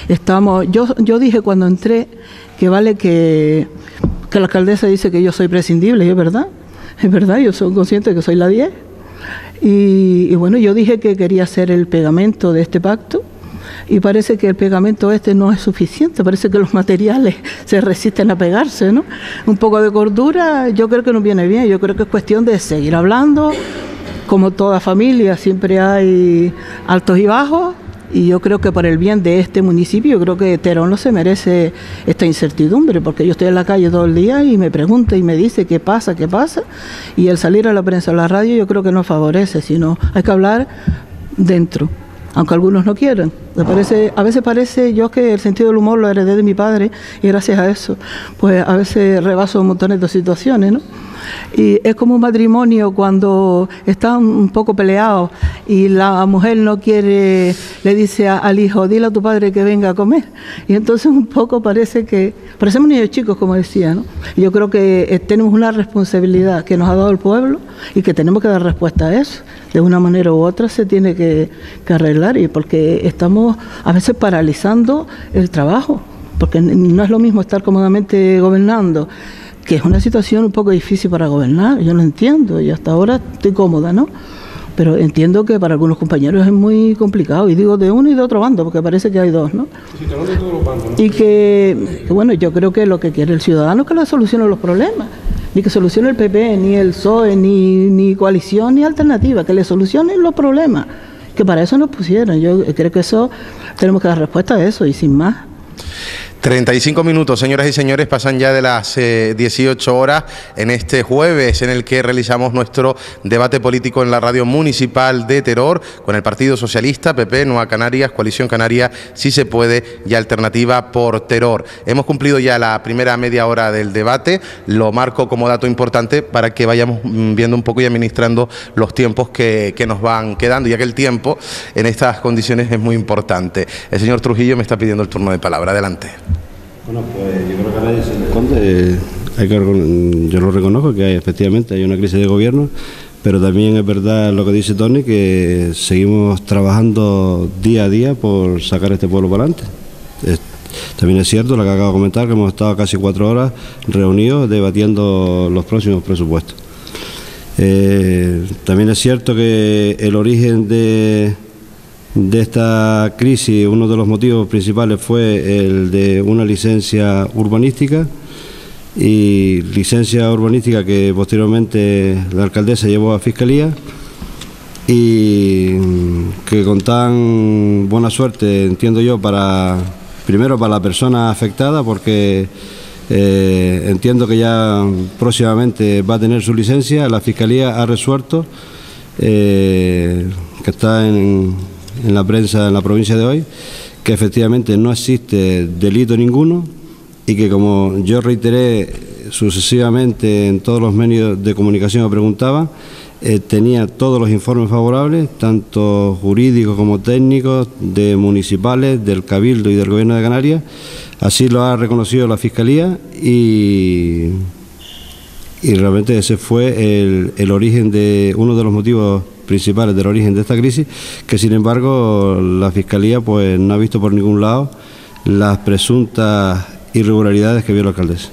yo dije cuando entré que vale que la alcaldesa dice que yo soy prescindible, y es verdad, yo soy consciente de que soy la 10, y bueno, yo dije que quería hacer el pegamento de este pacto, y parece que el pegamento no es suficiente, parece que los materiales se resisten a pegarse, ¿no? Un poco de cordura yo creo que nos viene bien, yo creo que es cuestión de seguir hablando. Como toda familia siempre hay altos y bajos, y yo creo que por el bien de este municipio, yo creo que Teror no se merece esta incertidumbre, porque yo estoy en la calle todo el día y me pregunta y me dice qué pasa, y el salir a la prensa, a la radio, yo creo que no favorece, sino hay que hablar dentro, aunque algunos no quieran. A veces parece yo que el sentido del humor lo heredé de mi padre, y gracias a eso pues a veces rebaso montones de situaciones, ¿no? Y es como un matrimonio cuando están un poco peleados y la mujer no quiere, le dice al hijo, dile a tu padre que venga a comer, y entonces un poco parecemos niños chicos, como decía, ¿no? Y yo creo que tenemos una responsabilidad que nos ha dado el pueblo y que tenemos que dar respuesta a eso. De una manera u otra se tiene que arreglar, y porque estamos a veces paralizando el trabajo, porque no es lo mismo estar cómodamente gobernando, que es una situación un poco difícil para gobernar, yo lo entiendo, y hasta ahora estoy cómoda, ¿no? Pero entiendo que para algunos compañeros es muy complicado, y digo de uno y de otro bando, porque parece que hay dos, ¿no? Y que bueno, yo creo que lo que quiere el ciudadano es que le solucione los problemas, ni que solucione el PP, ni el PSOE, ni coalición, ni alternativa, que le solucionen los problemas, que para eso nos pusieron. Yo creo que eso tenemos que dar respuesta a eso, y sin más. 35 minutos, señoras y señores, pasan ya de las 18 horas en este jueves en el que realizamos nuestro debate político en la radio municipal de Teror con el Partido Socialista, PP, Nueva Canarias, Coalición Canaria, Si Se Puede y Alternativa por Teror. Hemos cumplido ya la primera media hora del debate, lo marco como dato importante para que vayamos viendo un poco y administrando los tiempos que nos van quedando, ya que el tiempo en estas condiciones es muy importante. El señor Trujillo me está pidiendo el turno de palabra. Adelante. Bueno, pues yo creo que nadie se le esconde, yo lo reconozco que efectivamente hay una crisis de gobierno, pero también es verdad lo que dice Tony, que seguimos trabajando día a día por sacar este pueblo para adelante. También es cierto lo que acabo de comentar, que hemos estado casi 4 horas reunidos debatiendo los próximos presupuestos. También es cierto que el origen de esta crisis, uno de los motivos principales fue el de una licencia urbanística, y licencia urbanística que posteriormente la alcaldesa llevó a Fiscalía, y que con tan buena suerte, entiendo yo, primero para la persona afectada, porque entiendo que ya próximamente va a tener su licencia. La Fiscalía ha resuelto, que está en la prensa en la provincia de hoy, que efectivamente no existe delito ninguno, y que, como yo reiteré sucesivamente en todos los medios de comunicación que preguntaban, tenía todos los informes favorables, tanto jurídicos como técnicos, de municipales, del Cabildo y del Gobierno de Canarias. Así lo ha reconocido la Fiscalía, y realmente ese fue el origen de uno de los motivos principales del origen de esta crisis, que sin embargo la Fiscalía pues no ha visto por ningún lado las presuntas irregularidades que vio la alcaldesa.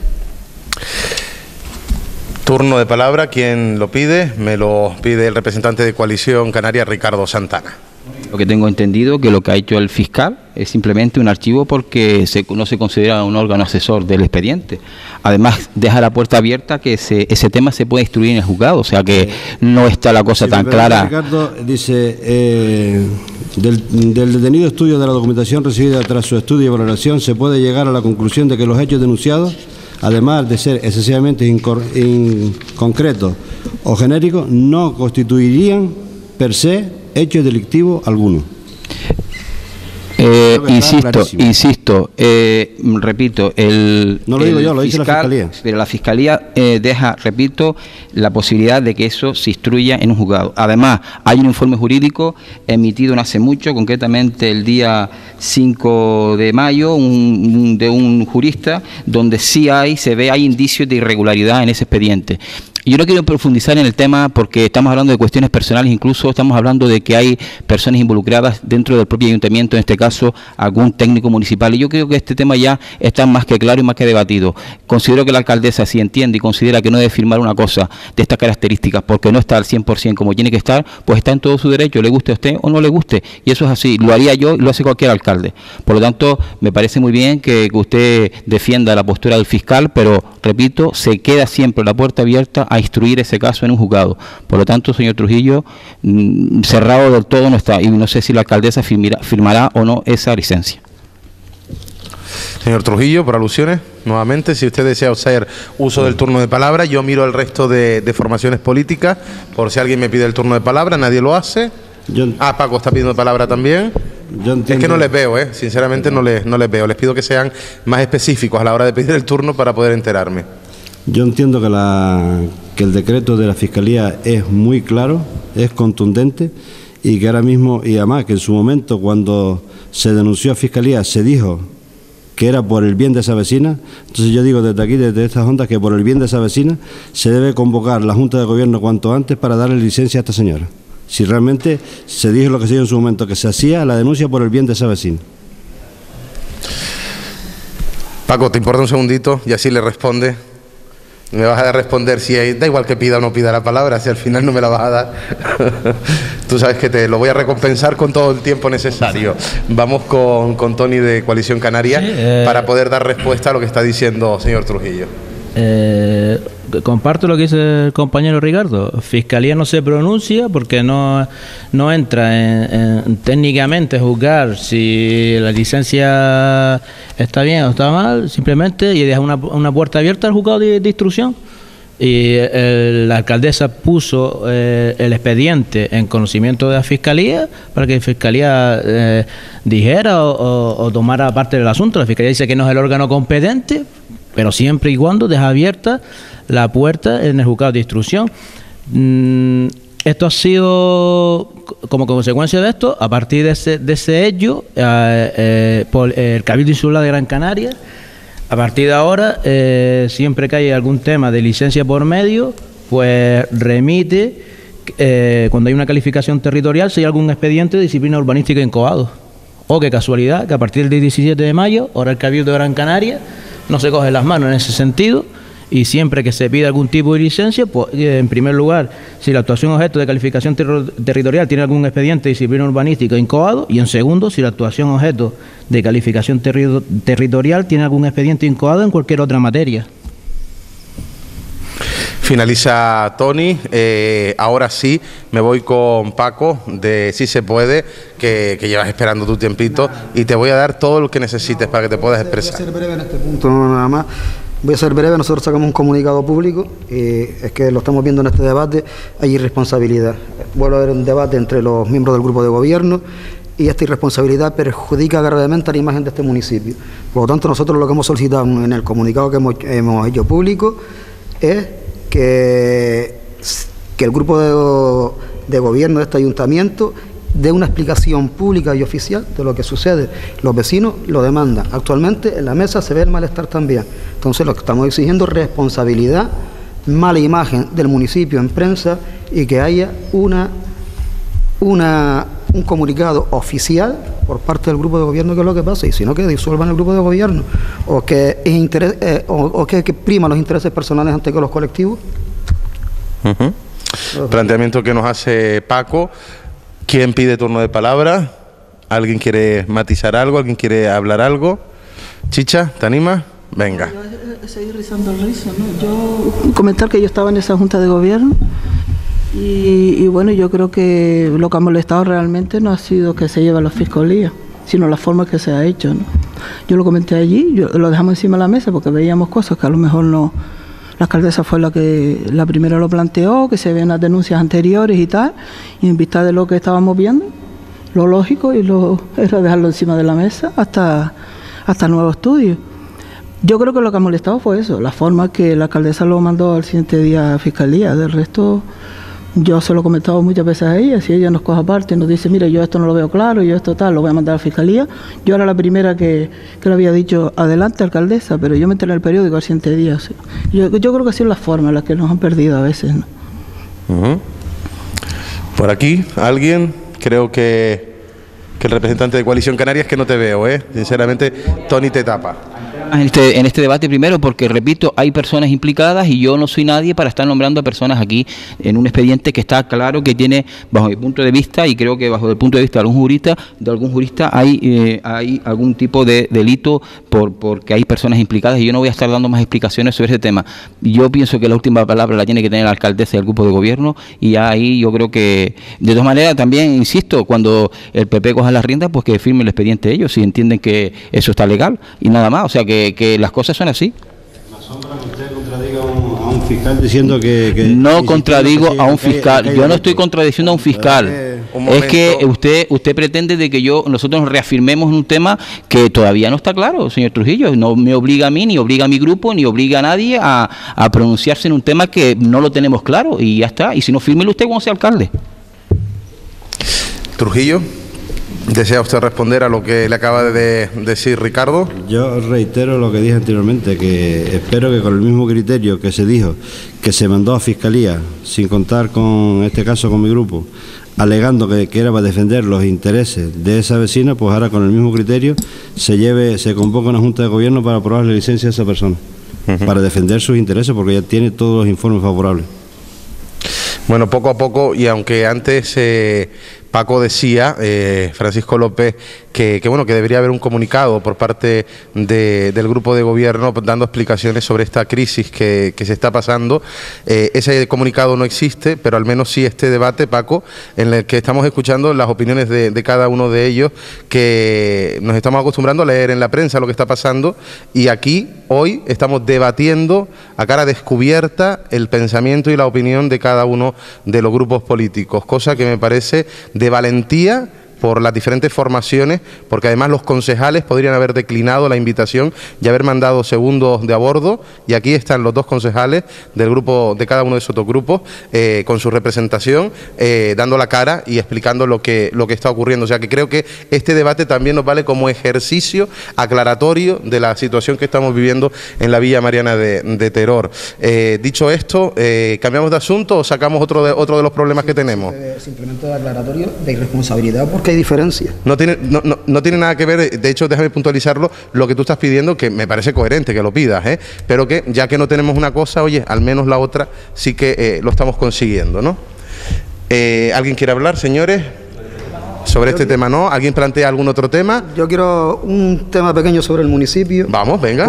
Turno de palabra, ¿quién lo pide? Me lo pide el representante de Coalición Canaria, Ricardo Santana. Lo que tengo entendido, que lo que ha hecho el fiscal es simplemente un archivo porque no se considera un órgano asesor del expediente. Además, deja la puerta abierta que ese tema se puede instruir en el juzgado, o sea que no está la cosa tan clara. Ricardo dice, del detenido estudio de la documentación recibida tras su estudio y valoración, se puede llegar a la conclusión de que los hechos denunciados, además de ser excesivamente inconcretos o genéricos, no constituirían per se hecho delictivo alguno. Insisto, repito, no lo digo yo, lo dice la Fiscalía. Pero la Fiscalía deja, repito, la posibilidad de que eso se instruya en un juzgado. Además, hay un informe jurídico emitido no hace mucho, concretamente el día 5 de mayo, de un jurista, donde sí hay indicios de irregularidad en ese expediente. Yo no quiero profundizar en el tema porque estamos hablando de cuestiones personales, incluso estamos hablando de que hay personas involucradas dentro del propio ayuntamiento, en este caso algún técnico municipal, y yo creo que este tema ya está más que claro y más que debatido. Considero que la alcaldesa, si entiende y considera que no debe firmar una cosa de estas características porque no está al 100% como tiene que estar, pues está en todo su derecho, le guste a usted o no le guste, y eso es así, lo haría yo y lo hace cualquier alcalde. Por lo tanto, me parece muy bien que usted defienda la postura del fiscal, pero, repito, se queda siempre la puerta abierta a instruir ese caso en un juzgado. Por lo tanto, señor Trujillo, cerrado del todo no está, y no sé si la alcaldesa firmará o no esa licencia. Señor Trujillo, por alusiones, nuevamente, si usted desea hacer uso del turno de palabra, yo miro el resto de formaciones políticas, por si alguien me pide el turno de palabra, nadie lo hace. Paco está pidiendo palabra también. Es que no les veo, sinceramente no les veo. Les pido que sean más específicos a la hora de pedir el turno para poder enterarme. Yo entiendo que el decreto de la Fiscalía es muy claro, es contundente, y que ahora mismo, y además que en su momento cuando se denunció a Fiscalía se dijo que era por el bien de esa vecina. Entonces yo digo desde aquí, desde estas ondas, que por el bien de esa vecina se debe convocar la Junta de Gobierno cuanto antes para darle licencia a esta señora. Si realmente se dijo lo que se dijo en su momento, que se hacía la denuncia por el bien de esa vecina. Paco, ¿te importa un segundito? Y así le responde. Me vas a responder si da igual que pida o no pida la palabra, si al final no me la vas a dar. Tú sabes que te lo voy a recompensar con todo el tiempo necesario. Vamos con Tony de Coalición Canaria para poder dar respuesta a lo que está diciendo señor Trujillo. comparto lo que dice el compañero Ricardo. Fiscalía no se pronuncia porque no entra en técnicamente juzgar si la licencia está bien o está mal, simplemente, y deja una puerta abierta al juzgado de instrucción. Y la alcaldesa puso el expediente en conocimiento de la Fiscalía para que la Fiscalía dijera o tomara parte del asunto. La Fiscalía dice que no es el órgano competente, pero siempre y cuando deja abierta la puerta en el juzgado de instrucción. Esto ha sido, como consecuencia de esto, a partir de ese hecho, por el Cabildo Insular de Gran Canaria, a partir de ahora, siempre que hay algún tema de licencia por medio, pues remite, cuando hay una calificación territorial, si hay algún expediente de disciplina urbanística incoado. O qué casualidad, que a partir del 17 de mayo, ahora el Cabildo de Gran Canaria no se coge las manos en ese sentido, y siempre que se pida algún tipo de licencia, pues en primer lugar, si la actuación objeto de calificación territorial tiene algún expediente de disciplina urbanística incoado, y en segundo, si la actuación objeto de calificación territorial tiene algún expediente incoado en cualquier otra materia. Finaliza Tony. Ahora sí me voy con Paco de Si Se Puede, que llevas esperando tu tiempito, y te voy a dar todo lo que necesites para que te puedas expresar. Voy a ser breve en este punto, no nada más. Voy a ser breve. Nosotros sacamos un comunicado público, es que lo estamos viendo en este debate, hay irresponsabilidad. Vuelve a haber un debate entre los miembros del grupo de gobierno y esta irresponsabilidad perjudica gravemente a la imagen de este municipio. Por lo tanto, nosotros lo que hemos solicitado en el comunicado que hemos hecho público es que el grupo de gobierno de este ayuntamiento dé una explicación pública y oficial de lo que sucede. Los vecinos lo demandan. Actualmente en la mesa se ve el malestar también. Entonces lo que estamos exigiendo es responsabilidad, mala imagen del municipio en prensa, y que haya un comunicado oficial por parte del grupo de gobierno, que es lo que pasa, y si no, que disuelvan el grupo de gobierno, o que prima los intereses personales antes que los colectivos. Planteamiento que nos hace Paco. ¿Quién pide turno de palabra? ¿Alguien quiere matizar algo? ¿Alguien quiere hablar algo? Chicha, ¿te animas? Venga. Yo seguir rizando el rizo, ¿no? Yo comentar que yo estaba en esa junta de gobierno y bueno, yo creo que lo que ha molestado realmente no ha sido que se lleve a la fiscalía, sino la forma que se ha hecho, ¿no? Yo lo comenté allí, lo dejamos encima de la mesa porque veíamos cosas que a lo mejor no. La alcaldesa fue la primera lo planteó, que se ven las denuncias anteriores y tal, y en vista de lo que estábamos viendo, lo lógico era dejarlo encima de la mesa hasta nuevo estudio. Yo creo que lo que ha molestado fue eso, la forma que la alcaldesa lo mandó al siguiente día a fiscalía. Del resto, yo se lo he comentado muchas veces a ella, si ella nos coge aparte y nos dice, mira, yo esto no lo veo claro, yo esto tal, lo voy a mandar a la fiscalía. Yo era la primera que le había dicho, adelante alcaldesa, pero yo me enteré en el periódico al siguiente día. O sea, yo creo que ha sido la forma en la que nos han perdido a veces, ¿no? Por aquí, ¿alguien? Creo que el representante de Coalición Canarias, que no te veo, sinceramente, Tony te tapa. En este debate primero, porque repito, hay personas implicadas y yo no soy nadie para estar nombrando a personas aquí en un expediente que está claro que tiene, bajo mi punto de vista, y creo que bajo el punto de vista de algún jurista hay algún tipo de delito porque hay personas implicadas, y yo no voy a estar dando más explicaciones sobre ese tema. Yo pienso que la última palabra la tiene que tener la alcaldesa y el grupo de gobierno, y ahí yo creo que, de todas maneras, también insisto, cuando el PP coja las riendas, pues que firme el expediente ellos, si entienden que eso está legal, y nada más. O sea que las cosas son así. ¿Me asombra que usted contradiga a un fiscal diciendo que no contradigo a un fiscal? Yo no estoy contradiciendo a un fiscal. Es que usted pretende de que nosotros nos reafirmemos en un tema que todavía no está claro, señor Trujillo. No me obliga a mí, ni obliga a mi grupo, ni obliga a nadie a pronunciarse en un tema que no lo tenemos claro, y ya está. Y si no, fírmelo usted cuando sea alcalde. Trujillo, ¿desea usted responder a lo que le acaba de decir Ricardo? Yo reitero lo que dije anteriormente, que espero que con el mismo criterio que se dijo, que se mandó a Fiscalía, sin contar con este caso con mi grupo, alegando que era para defender los intereses de esa vecina, pues ahora con el mismo criterio se convoca una junta de gobierno para aprobar la licencia de esa persona, para defender sus intereses, porque ya tiene todos los informes favorables. Bueno, poco a poco, y aunque antes Paco decía, Francisco López, que bueno, que debería haber un comunicado por parte del grupo de gobierno dando explicaciones sobre esta crisis que se está pasando. Ese comunicado no existe, pero al menos sí este debate, Paco, en el que estamos escuchando las opiniones de cada uno de ellos, que nos estamos acostumbrando a leer en la prensa lo que está pasando, y aquí hoy estamos debatiendo a cara descubierta el pensamiento y la opinión de cada uno de los grupos políticos, cosa que me parece de valentía por las diferentes formaciones, porque además los concejales podrían haber declinado la invitación y haber mandado segundos de a bordo, y aquí están los dos concejales del grupo, de cada uno de esos dos grupos, con su representación, dando la cara y explicando lo que está ocurriendo. O sea que creo que este debate también nos vale como ejercicio aclaratorio de la situación que estamos viviendo en la Villa Mariana de Teror. Dicho esto, ¿cambiamos de asunto o sacamos otro de los problemas que tenemos? Simplemente de aclaratorio de irresponsabilidad, porque hay diferencia. No tiene nada que ver, de hecho, déjame puntualizarlo, lo que tú estás pidiendo, que me parece coherente que lo pidas, pero que ya que no tenemos una cosa, oye, al menos la otra sí que lo estamos consiguiendo, ¿no? ¿Alguien quiere hablar, señores? Sobre este tema, ¿no? ¿Alguien plantea algún otro tema? Yo quiero un tema pequeño sobre el municipio. Vamos, venga.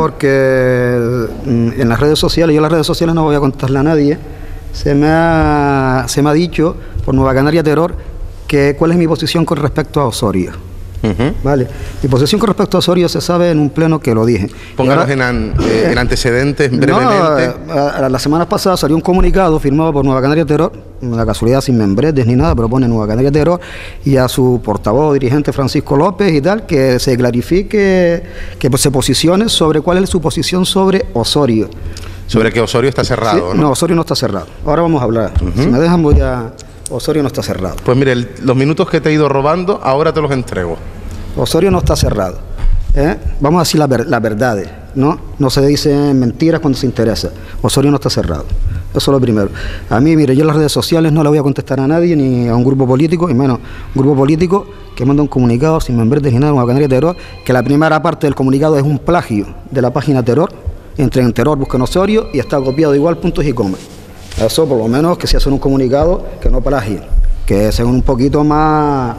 Porque en las redes sociales, yo en las redes sociales no voy a contarle a nadie, se me ha dicho por Nueva Canaria Teror cuál es mi posición con respecto a Osorio. Vale. Mi posición con respecto a Osorio se sabe en un pleno que lo dije. Pónganos en antecedentes brevemente. La semana pasada salió un comunicado firmado por Nueva Canaria Teror, la casualidad sin membretes ni nada, pero pone Nueva Canaria Teror, y a su portavoz, dirigente Francisco López y tal, que se clarifique, que se posicione sobre cuál es su posición sobre Osorio. Sobre que Osorio está cerrado, sí, ¿no? No, Osorio no está cerrado. Ahora vamos a hablar. Si me dejan voy a... Osorio no está cerrado. Pues mire, los minutos que te he ido robando, ahora te los entrego. Osorio no está cerrado. Vamos a decir las verdades, ¿no? No se dicen mentiras cuando se interesa. Osorio no está cerrado. Eso es lo primero. A mí, mire, yo en las redes sociales no le voy a contestar a nadie, ni a un grupo político, y menos un grupo político que manda un comunicado sin membretes ni nada, Nueva Canaria Teror, que la primera parte del comunicado es un plagio de la página Teror. Entren en Teror, busquen Osorio y está copiado igual, puntos y comas. Eso por lo menos que se hace un comunicado que no plagien, que sea un poquito más,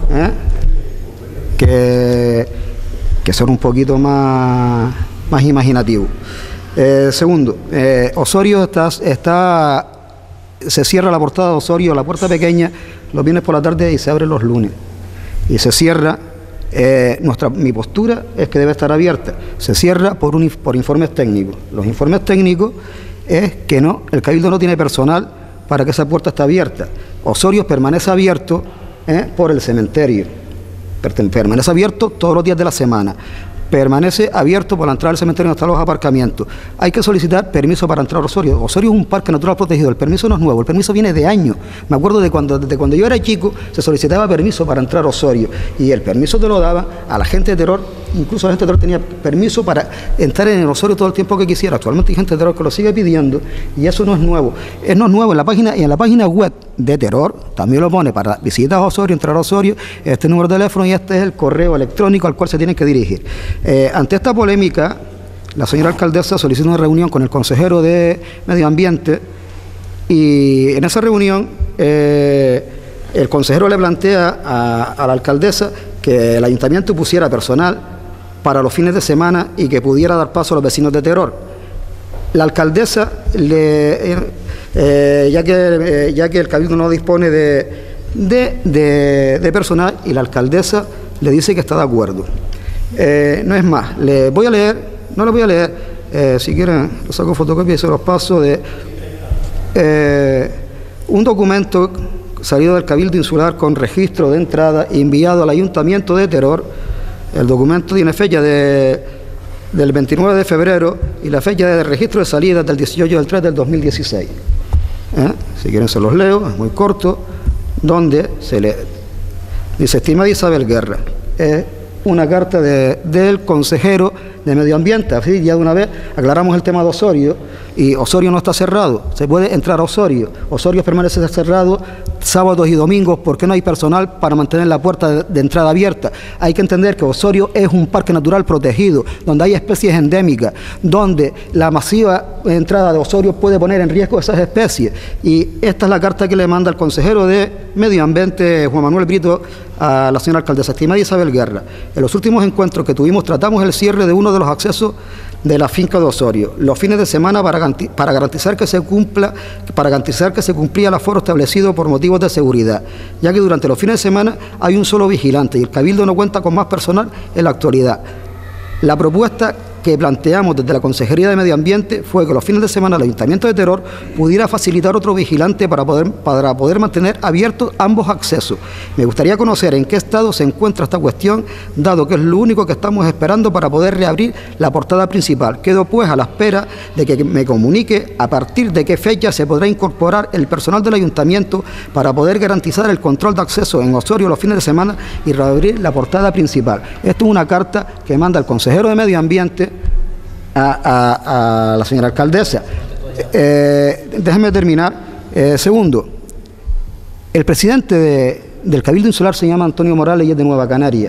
que sea un poquito más imaginativo. Segundo, Osorio se cierra la portada de Osorio, la puerta pequeña, los viernes por la tarde y se abre los lunes. Y se cierra, mi postura es que debe estar abierta. Se cierra por informes técnicos. Los informes técnicos es que no, el Cabildo no tiene personal para que esa puerta esté abierta. Osorio permanece abierto por el cementerio, permanece abierto todos los días de la semana, permanece abierto por la entrada del cementerio donde están los aparcamientos. Hay que solicitar permiso para entrar a Osorio. Osorio es un parque natural protegido, el permiso no es nuevo, el permiso viene de años. Me acuerdo desde cuando yo era chico se solicitaba permiso para entrar a Osorio, y el permiso te lo daba a la gente de Teror. Incluso la gente de Teror tenía permiso para entrar en el Osorio todo el tiempo que quisiera. Actualmente hay gente de Teror que lo sigue pidiendo, y eso no es nuevo. No es nuevo en la página web de Teror también lo pone para visitar a Osorio, entrar a Osorio, este número de teléfono, y este es el correo electrónico al cual se tienen que dirigir. Ante esta polémica, la señora alcaldesa solicitó una reunión con el consejero de Medio Ambiente, y en esa reunión el consejero le plantea a la alcaldesa que el ayuntamiento pusiera personal para los fines de semana y que pudiera dar paso a los vecinos de Teror. La alcaldesa, ya que el Cabildo no dispone de personal, y la alcaldesa le dice que está de acuerdo. No es más, no le voy a leer, si quieren lo saco fotocopia y se los paso, de un documento salido del Cabildo Insular con registro de entrada enviado al Ayuntamiento de Teror. El documento tiene fecha del 29 de febrero y la fecha de registro de salida del 18 del 3 del 2016. Si quieren se los leo, es muy corto, donde se le dice: estimada Isabel Guerra, una carta del consejero de Medio Ambiente. Así ya de una vez aclaramos el tema de Osorio, y Osorio no está cerrado, se puede entrar a Osorio. Osorio permanece cerrado sábados y domingos, ¿por qué no hay personal para mantener la puerta de entrada abierta? Hay que entender que Osorio es un parque natural protegido, donde hay especies endémicas, donde la masiva entrada de Osorio puede poner en riesgo esas especies. Y esta es la carta que le manda el consejero de Medio Ambiente, Juan Manuel Brito, a la señora alcaldesa, estimada Isabel Guerra. En los últimos encuentros que tuvimos tratamos el cierre de uno de los accesos de la finca de Osorio los fines de semana para garantizar que se cumplía el aforo establecido por motivos de seguridad, ya que durante los fines de semana hay un solo vigilante y el Cabildo no cuenta con más personal en la actualidad. La propuesta que planteamos desde la Consejería de Medio Ambiente fue que los fines de semana el Ayuntamiento de Teror pudiera facilitar otro vigilante para poder mantener abiertos ambos accesos. Me gustaría conocer en qué estado se encuentra esta cuestión, dado que es lo único que estamos esperando para poder reabrir la portada principal. Quedo pues a la espera de que me comunique a partir de qué fecha se podrá incorporar el personal del Ayuntamiento para poder garantizar el control de acceso en Osorio los fines de semana y reabrir la portada principal. Esto es una carta que manda el consejero de Medio Ambiente a la señora alcaldesa. Déjeme terminar. Segundo, el presidente del Cabildo Insular se llama Antonio Morales y es de Nueva Canaria.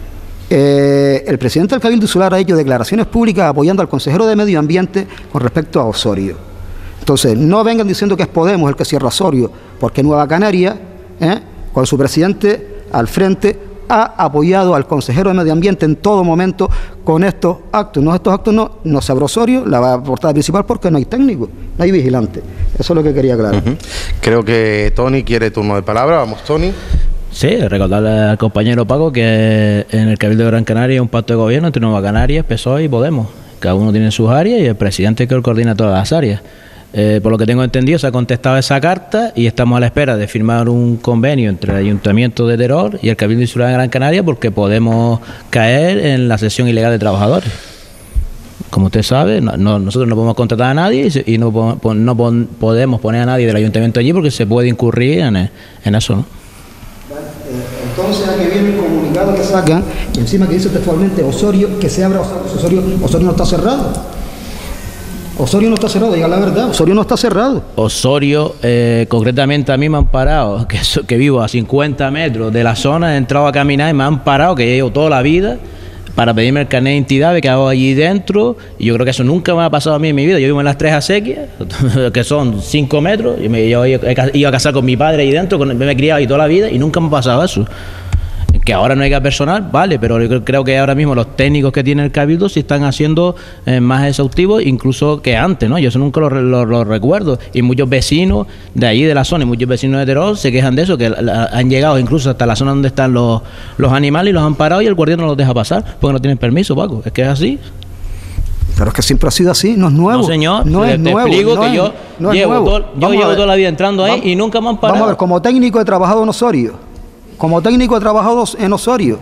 El presidente del Cabildo Insular ha hecho declaraciones públicas apoyando al consejero de Medio Ambiente con respecto a Osorio. Entonces, no vengan diciendo que es Podemos el que cierra Osorio, porque Nueva Canaria, con su presidente al frente, ha apoyado al consejero de Medio Ambiente en todo momento con estos actos. Estos actos no se abre Osorio, la portada principal, porque no hay técnico, no hay vigilante. Eso es lo que quería aclarar. Creo que Tony quiere turno de palabra. Vamos, Tony. Sí, recordarle al compañero Paco que en el Cabildo de Gran Canaria hay un pacto de gobierno entre Nueva Canarias, PSOE y Podemos. Cada uno tiene sus áreas y el presidente que coordina todas las áreas. Por lo que tengo entendido, se ha contestado esa carta y estamos a la espera de firmar un convenio entre el Ayuntamiento de Teror y el Cabildo Insular de Gran Canaria, porque podemos caer en la cesión ilegal de trabajadores. Como usted sabe, nosotros no podemos contratar a nadie y no podemos poner a nadie del Ayuntamiento allí porque se puede incurrir en eso, ¿no? Entonces aquí viene el comunicado que sacan y encima que dice textualmente Osorio, que se abra Osorio no está cerrado. Osorio no está cerrado, diga la verdad, Osorio no está cerrado. Osorio, concretamente a mí me han parado, que vivo a 50 metros de la zona, he entrado a caminar y me han parado, que llevo toda la vida, para pedirme el carnet de identidad, me he quedado allí dentro, y yo creo que eso nunca me ha pasado a mí en mi vida. Yo vivo en las Tres Acequias, que son 5 metros, y yo he ido a casar con mi padre ahí dentro, me he criado ahí toda la vida, y nunca me ha pasado eso. Que ahora no haya personal, vale, pero yo creo que ahora mismo los técnicos que tiene el Cabildo sí están haciendo más exhaustivos incluso que antes, ¿no? Yo eso nunca lo recuerdo. Y muchos vecinos de ahí, de la zona, y muchos vecinos de Teror se quejan de eso, que han llegado incluso hasta la zona donde están los animales y los han parado y el guardián no los deja pasar porque no tienen permiso, Paco. Es que es así. Pero es que siempre ha sido así, no es nuevo. No, señor, no es nuevo. Explico que yo llevo toda la vida entrando ahí y nunca me han parado. Vamos a ver, como técnico he trabajado en Osorio. Como técnico he trabajado en Osorio,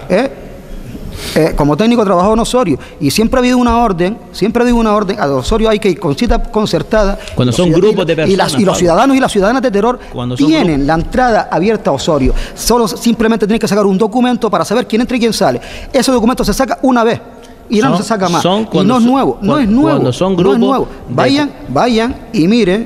como técnico he trabajado en Osorio, y siempre ha habido una orden, a Osorio hay que ir con cita concertada. Cuando son grupos de personas. Y los ciudadanos y las ciudadanas de Teror tienen la entrada abierta a Osorio. Simplemente tienen que sacar un documento para saber quién entra y quién sale. Ese documento se saca una vez. Y no se saca más. Y no es nuevo, no es nuevo. Cuando son grupos. No es nuevo. Vayan y miren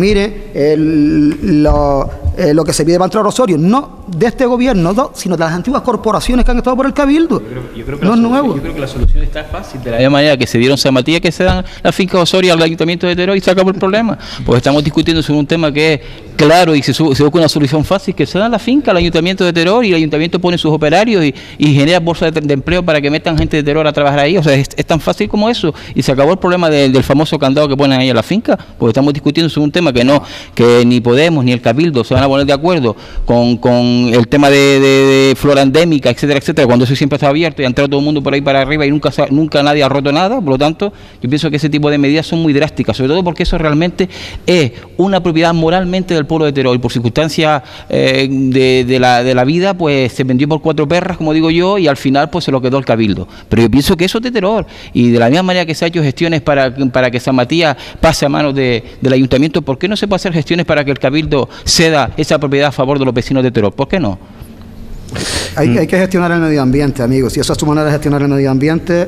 lo que se pide para entrar a Osorio, no de este gobierno, sino de las antiguas corporaciones que han estado por el Cabildo. Yo creo que la solución está fácil. De la misma manera que se dieron San Matías, que se dan la finca de Osorio al Ayuntamiento de Teror y se acabó el problema. Pues estamos discutiendo sobre un tema que es claro y se busca una solución fácil, que se dan la finca al Ayuntamiento de Teror y el Ayuntamiento pone sus operarios y genera bolsas de empleo para que metan gente de Teror a trabajar ahí. O sea, es tan fácil como eso. Y se acabó el problema del famoso candado que ponen ahí a la finca, porque estamos discutiendo sobre un tema que ni Podemos ni el Cabildo se van a poner de acuerdo con el tema de flora endémica, etcétera, etcétera, cuando eso siempre está abierto y ha entrado todo el mundo por ahí para arriba y nunca nadie ha roto nada. Por lo tanto, yo pienso que ese tipo de medidas son muy drásticas, sobre todo porque eso realmente es una propiedad moralmente del pueblo de Teror y por circunstancias de la vida, pues se vendió por 4 perras, como digo yo, y al final pues se lo quedó el Cabildo. Pero yo pienso que eso es de Teror, y de la misma manera que se ha hecho gestiones para que San Matías pase a manos del Ayuntamiento, ¿por qué no se puede hacer gestiones para que el Cabildo ceda esa propiedad a favor de los vecinos de Teror? ¿Por qué no? Hay que gestionar el medio ambiente, amigos. Si esa es su manera de gestionar el medio ambiente,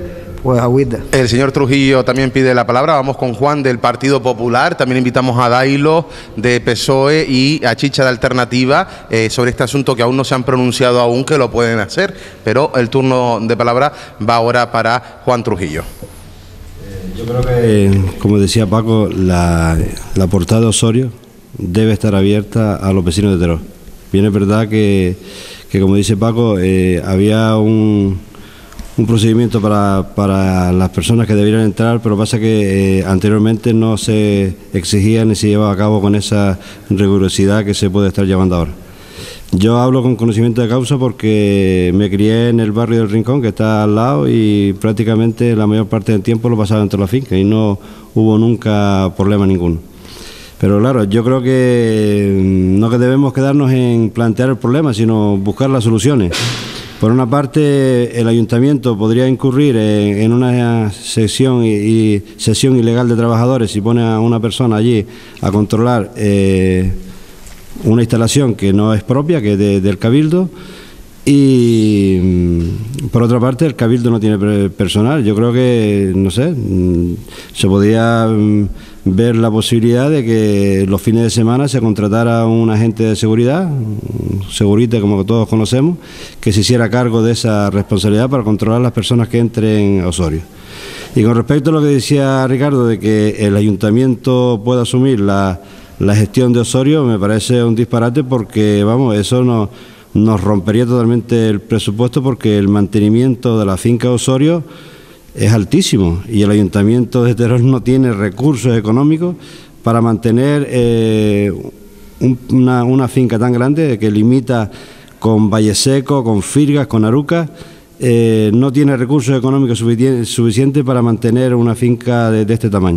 pues agüita. El señor Trujillo también pide la palabra. Vamos con Juan del Partido Popular. También invitamos a Dailo de PSOE y a Chicha de Alternativa sobre este asunto que aún no se han pronunciado aún, que lo pueden hacer. Pero el turno de palabra va ahora para Juan Trujillo. Yo creo que, como decía Paco, la portada de Osorio debe estar abierta a los vecinos de Teror. Bien, es verdad que como dice Paco, había un procedimiento para las personas que debieran entrar, pero pasa que anteriormente no se exigía ni se llevaba a cabo con esa rigurosidad que se puede estar llevando ahora. Yo hablo con conocimiento de causa porque me crié en el barrio del Rincón, que está al lado, y prácticamente la mayor parte del tiempo lo pasaba dentro de la finca y no hubo nunca problema ninguno. Pero claro, yo creo que no que debemos quedarnos en plantear el problema, sino buscar las soluciones. Por una parte, el ayuntamiento podría incurrir en una sesión ilegal de trabajadores si pone a una persona allí a controlar una instalación que no es propia, que es del Cabildo, y por otra parte el Cabildo no tiene personal. Yo creo que, no sé, se podría ver la posibilidad de que los fines de semana se contratara un agente de seguridad, un segurita como todos conocemos, que se hiciera cargo de esa responsabilidad para controlar a las personas que entren a Osorio. Y con respecto a lo que decía Ricardo, de que el ayuntamiento pueda asumir la gestión de Osorio, me parece un disparate, porque vamos, eso nos rompería totalmente el presupuesto, porque el mantenimiento de la finca de Osorio es altísimo y el ayuntamiento de Teror no tiene recursos económicos para mantener una finca tan grande que limita con Valle Seco, con Firgas, con Arucas. No tiene recursos económicos suficientes para mantener una finca de este tamaño.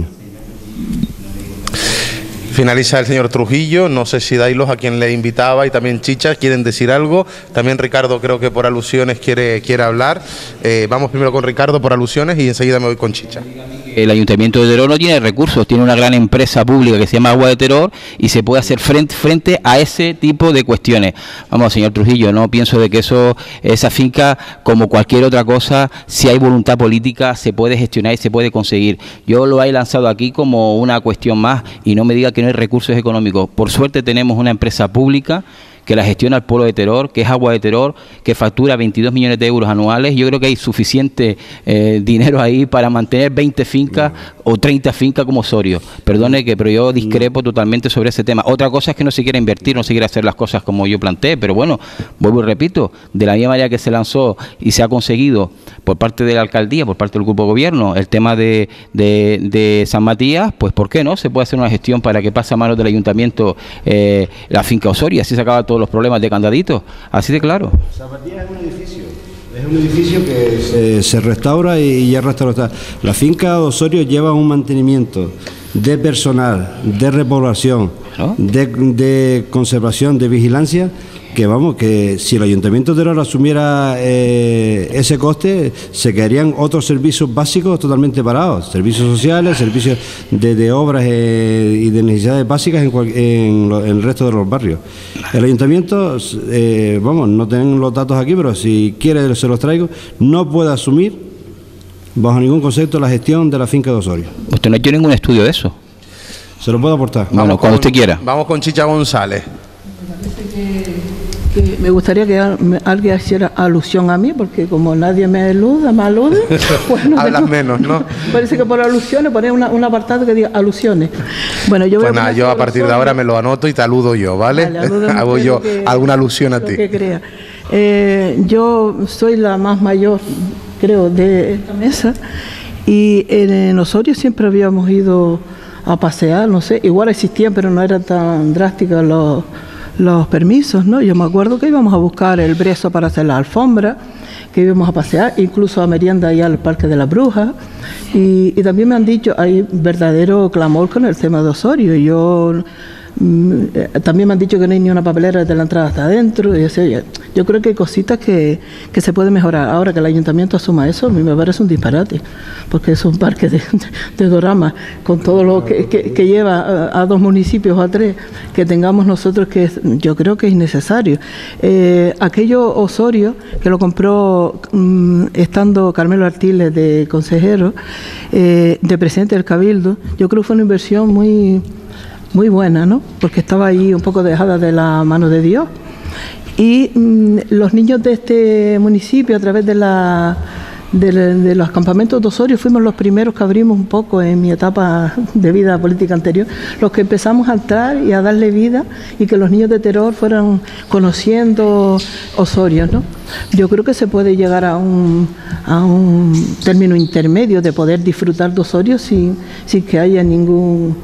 Finaliza el señor Trujillo. No sé si Dailos, a quien le invitaba, y también Chicha, quieren decir algo. También Ricardo, creo que por alusiones quiere hablar. Vamos primero con Ricardo por alusiones y enseguida me voy con Chicha. El Ayuntamiento de Teror no tiene recursos, tiene una gran empresa pública que se llama Agua de Teror y se puede hacer frente a ese tipo de cuestiones. Vamos, señor Trujillo, no pienso de que esa finca, como cualquier otra cosa, si hay voluntad política, se puede gestionar y se puede conseguir. Yo lo he lanzado aquí como una cuestión más, y no me diga que no hay recursos económicos. Por suerte tenemos una empresa pública que la gestiona el pueblo de Teror, que es Agua de Teror, que factura 22 millones de euros anuales. Yo creo que hay suficiente dinero ahí para mantener 20 fincas o 30 fincas como Osorio. Perdone pero yo discrepo totalmente sobre ese tema. Otra cosa es que no se quiera invertir, no se quiera hacer las cosas como yo planteé, pero bueno, vuelvo y repito, de la misma manera que se lanzó y se ha conseguido por parte de la alcaldía, por parte del grupo de gobierno, el tema de San Matías, pues ¿por qué no? Se puede hacer una gestión para que pase a manos del ayuntamiento la finca Osorio, así se acaba todo los problemas de Candadito, así de claro. Zapatillas es un edificio que se restaura y ya restaurado. La finca Osorio lleva un mantenimiento de personal, de repoblación, ¿no? de conservación, de vigilancia, que vamos, que si el Ayuntamiento de Teror asumiera ese coste, se quedarían otros servicios básicos totalmente parados, servicios sociales, servicios de obras y de necesidades básicas en el resto de los barrios. El Ayuntamiento, vamos, no tengo los datos aquí, pero si quiere se los traigo, no puede asumir bajo ningún concepto la gestión de la finca de Osorio. ¿Usted no ha hecho ningún estudio de eso? Se lo puedo aportar. Bueno, cuando usted quiera. Vamos con Chicha González. Que me gustaría que alguien hiciera alusión a mí, porque como nadie me alude, pues no hablas menos, ¿no? Parece que por alusiones poner un apartado que diga alusiones. Bueno, yo, pues nada, yo a partir de ahora me lo anoto y te aludo yo, ¿vale? Hago yo alguna alusión a ti. Que crea. Yo soy la más mayor, creo, de esta mesa, y en Osorio siempre habíamos ido a pasear, no sé, igual existían, pero no eran tan drásticos los permisos, ¿no? Yo me acuerdo que íbamos a buscar el brezo para hacer la alfombra, que íbamos a pasear, incluso a merienda allá al Parque de las Brujas, y también me han dicho, hay verdadero clamor con el tema de Osorio, y yo También me han dicho que no hay ni una papelera desde la entrada hasta adentro. Y yo creo que hay cositas que se pueden mejorar. Ahora que el ayuntamiento asuma eso, a mí me parece un disparate, porque es un parque de Dorama, con todo lo que lleva a 2 municipios o a 3, que tengamos nosotros, yo creo que es innecesario. Aquello Osorio, que lo compró estando Carmelo Artiles de consejero, de presidente del Cabildo, yo creo que fue una inversión muy buena, ¿no? Porque estaba ahí un poco dejada de la mano de Dios. Y los niños de este municipio, a través de los campamentos de Osorio, fuimos los primeros que abrimos un poco en mi etapa de vida política anterior, los que empezamos a entrar y a darle vida, y que los niños de Teror fueran conociendo Osorio, ¿no? Yo creo que se puede llegar a un término intermedio de poder disfrutar de Osorio sin que haya ningún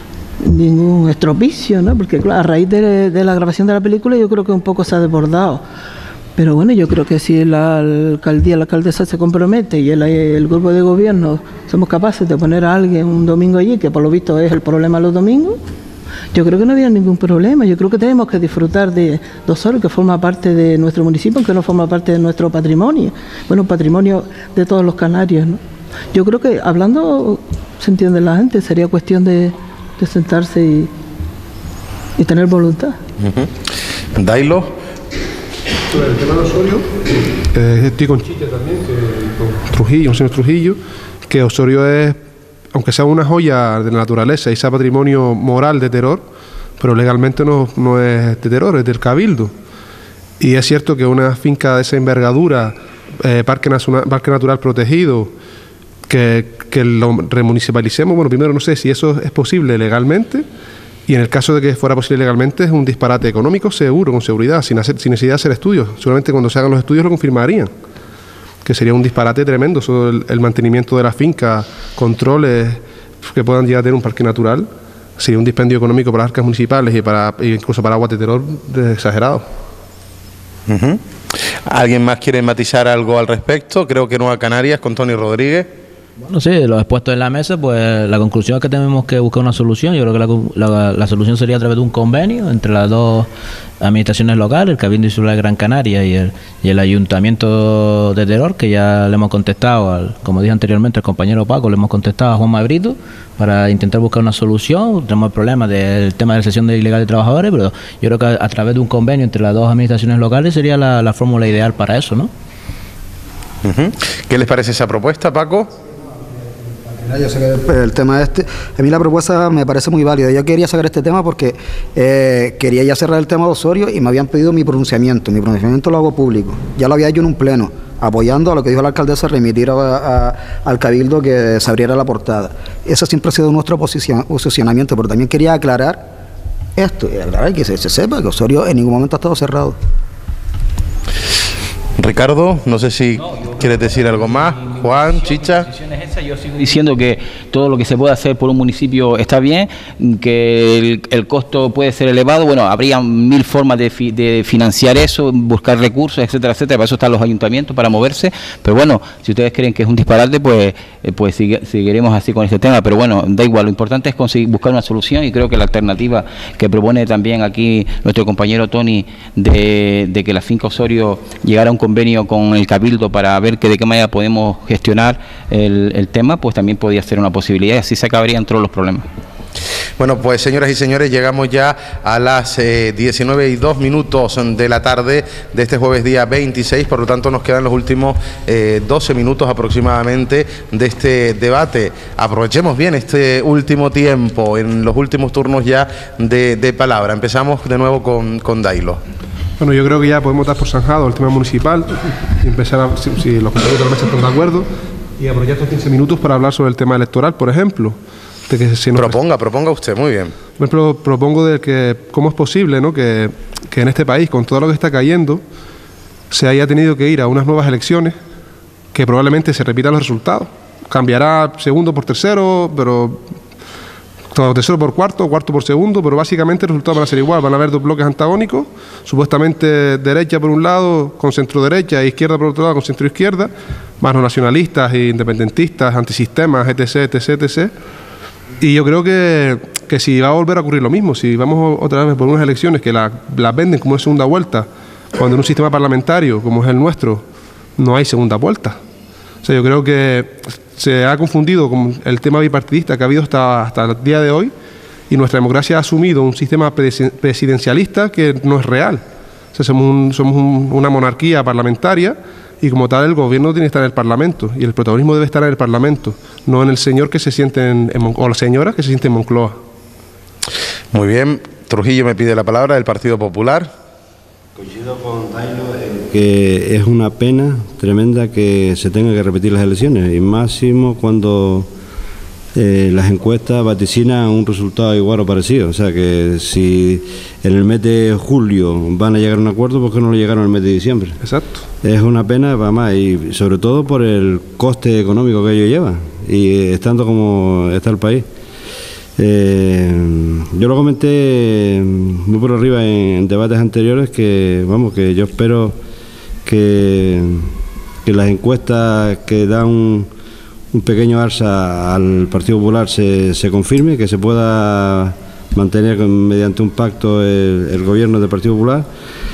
estropicio, ¿no? Porque claro, a raíz de la grabación de la película yo creo que un poco se ha desbordado. Pero bueno, yo creo que si la alcaldía, la alcaldesa se compromete y el grupo de gobierno somos capaces de poner a alguien un domingo allí, que por lo visto es el problema los domingos, yo creo que no había ningún problema. Yo creo que tenemos que disfrutar de Osorio, que forma parte de nuestro municipio, aunque no forma parte de nuestro patrimonio. Bueno, patrimonio de todos los canarios, ¿no? Yo creo que hablando, se entiende la gente, sería cuestión de sentarse y tener voluntad. Dailo. Sobre el tema de Osorio, estoy con Chicha también, con Trujillo, un señor Trujillo, que Osorio es, aunque sea una joya de la naturaleza y sea patrimonio moral de Teror, pero legalmente no es de Teror, es del Cabildo. Y es cierto que una finca de esa envergadura, parque natural protegido, que lo remunicipalicemos, bueno, primero no sé si eso es posible legalmente, y en el caso de que fuera posible legalmente es un disparate económico seguro, con seguridad, sin necesidad de hacer estudios. Seguramente cuando se hagan los estudios lo confirmarían, que sería un disparate tremendo sobre el mantenimiento de la finca, controles que puedan llegar a tener un parque natural. Sería un dispendio económico para las arcas municipales y incluso para Aguas de Teror exagerado. ¿Alguien más quiere matizar algo al respecto? Creo que Nueva Canarias, con Tony Rodríguez. Bueno, sí, lo expuesto en la mesa, pues la conclusión es que tenemos que buscar una solución. Yo creo que la solución sería a través de un convenio entre las dos administraciones locales, el Cabildo Insular de Gran Canaria y el Ayuntamiento de Teror, que ya le hemos contestado, como dije anteriormente, al compañero Paco, le hemos contestado a Juan Brito para intentar buscar una solución. Tenemos el problema del tema de la cesión de ilegal de trabajadores, pero yo creo que a través de un convenio entre las dos administraciones locales sería la fórmula ideal para eso, ¿no? ¿Qué les parece esa propuesta, Paco? Yo sé que el tema a mí la propuesta me parece muy válida. Yo quería sacar este tema porque quería ya cerrar el tema de Osorio y me habían pedido mi pronunciamiento. Mi pronunciamiento lo hago público. Ya lo había hecho en un pleno, apoyando a lo que dijo la alcaldesa, remitir al Cabildo que se abriera la portada. Ese siempre ha sido nuestro posicionamiento, pero también quería aclarar esto, y aclarar que se sepa que Osorio en ningún momento ha estado cerrado. Ricardo, no sé si quieres decir algo más. Juan, Chicha. Yo sigo diciendo que todo lo que se puede hacer por un municipio está bien, que el costo puede ser elevado. Bueno, habría 1000 formas de financiar eso, buscar recursos, etcétera, etcétera. Para eso están los ayuntamientos, para moverse. Pero bueno, si ustedes creen que es un disparate, pues seguiremos así con este tema. Pero bueno, da igual. Lo importante es conseguir buscar una solución, y creo que la alternativa que propone también aquí nuestro compañero Tony de que la finca Osorio llegara a un convenio con el Cabildo para ver de qué manera podemos gestionar el tema, pues también podría ser una posibilidad, y así se acabarían todos los problemas. Bueno, pues señoras y señores, llegamos ya a las 19:02 de la tarde de este jueves día 26, por lo tanto nos quedan los últimos 12 minutos aproximadamente de este debate. Aprovechemos bien este último tiempo, en los últimos turnos ya de palabra. Empezamos de nuevo con Dailo. Bueno, yo creo que ya podemos dar por zanjado el tema municipal y empezar si los compañeros de la mesa están de acuerdo, y aprovechar estos 15 minutos para hablar sobre el tema electoral, por ejemplo. Proponga usted, muy bien. Por ejemplo, propongo de que cómo es posible, ¿no?, que en este país, con todo lo que está cayendo, se haya tenido que ir a unas nuevas elecciones, que probablemente se repitan los resultados. Cambiará segundo por tercero, pero tercero por cuarto, cuarto por segundo, pero básicamente los resultados van a ser igual. Van a haber dos bloques antagónicos, supuestamente derecha por un lado con centro derecha e izquierda por otro lado con centro izquierda, más los nacionalistas e independentistas, antisistemas, etc., etc., etc. Y yo creo que si va a volver a ocurrir lo mismo, si vamos otra vez por unas elecciones que las venden como una segunda vuelta, cuando en un sistema parlamentario como es el nuestro no hay segunda vuelta. O sea, yo creo que se ha confundido con el tema bipartidista que ha habido hasta el día de hoy, y nuestra democracia ha asumido un sistema presidencialista que no es real. O sea, somos una monarquía parlamentaria, y como tal el gobierno tiene que estar en el Parlamento, y el protagonismo debe estar en el Parlamento, no en el señor que se siente o la señora que se siente en Moncloa. Muy bien. Trujillo me pide la palabra del Partido Popular. Coincido con Dailo en que es una pena tremenda que se tenga que repetir las elecciones, y máximo cuando las encuestas vaticinan un resultado igual o parecido. O sea que si en el mes de julio van a llegar a un acuerdo, ¿por qué no lo llegaron en el mes de diciembre? Exacto. Es una pena, además, y sobre todo por el coste económico que ello lleva, y estando como está el país. Yo lo comenté muy por arriba en debates anteriores que yo espero que las encuestas que dan un pequeño alza al Partido Popular se confirme, que se pueda mantener mediante un pacto el gobierno del Partido Popular,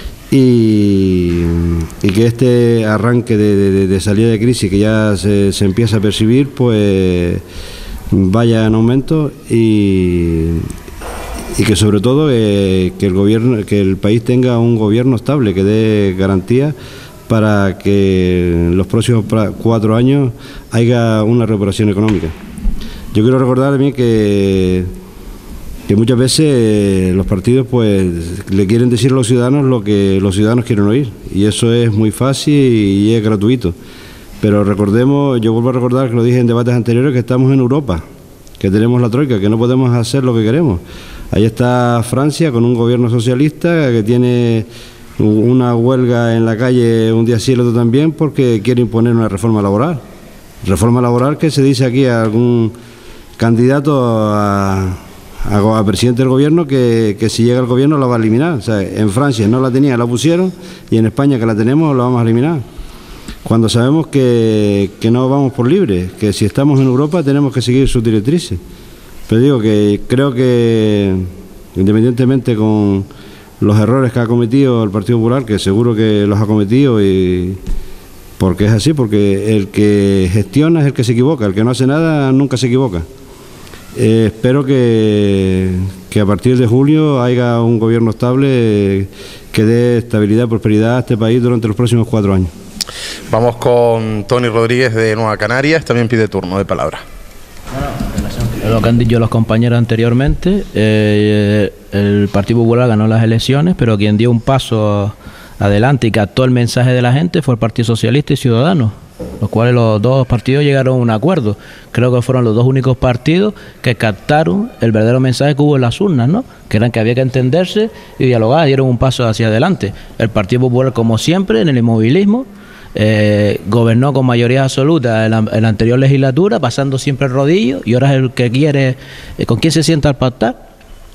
y que este arranque de salida de crisis que ya se empieza a percibir, pues vaya en aumento, y que sobre todo que el país tenga un gobierno estable que dé garantía para que en los próximos 4 años haya una recuperación económica. Yo quiero recordar también que muchas veces los partidos pues le quieren decir a los ciudadanos lo que los ciudadanos quieren oír, y eso es muy fácil y es gratuito. Pero recordemos, yo vuelvo a recordar que lo dije en debates anteriores, que estamos en Europa, que tenemos la troika, que no podemos hacer lo que queremos. Ahí está Francia con un gobierno socialista que tiene una huelga en la calle un día sí y el otro también, porque quiere imponer una reforma laboral. Reforma laboral que se dice aquí a algún candidato a presidente del gobierno que si llega al gobierno la va a eliminar. O sea, en Francia no la tenía, la pusieron, y en España que la tenemos la vamos a eliminar. Cuando sabemos que no vamos por libre, que si estamos en Europa tenemos que seguir sus directrices. Pero digo que creo que, independientemente con los errores que ha cometido el Partido Popular, que seguro que los ha cometido, y porque es así, porque el que gestiona es el que se equivoca, el que no hace nada nunca se equivoca. Espero que a partir de julio haya un gobierno estable que dé estabilidad y prosperidad a este país durante los próximos 4 años. Vamos con Tony Rodríguez de Nueva Canarias, también pide turno de palabra. Lo que han dicho los compañeros anteriormente, el Partido Popular ganó las elecciones, pero quien dio un paso adelante y captó el mensaje de la gente fue el Partido Socialista y Ciudadanos, los cuales los dos partidos llegaron a un acuerdo. Creo que fueron los dos únicos partidos que captaron el verdadero mensaje que hubo en las urnas, ¿no? Que eran que había que entenderse y dialogar, dieron un paso hacia adelante. El Partido Popular, como siempre, en el inmovilismo, gobernó con mayoría absoluta en la anterior legislatura, pasando siempre el rodillo, y ahora es el que quiere, ¿con quién se sienta al pactar?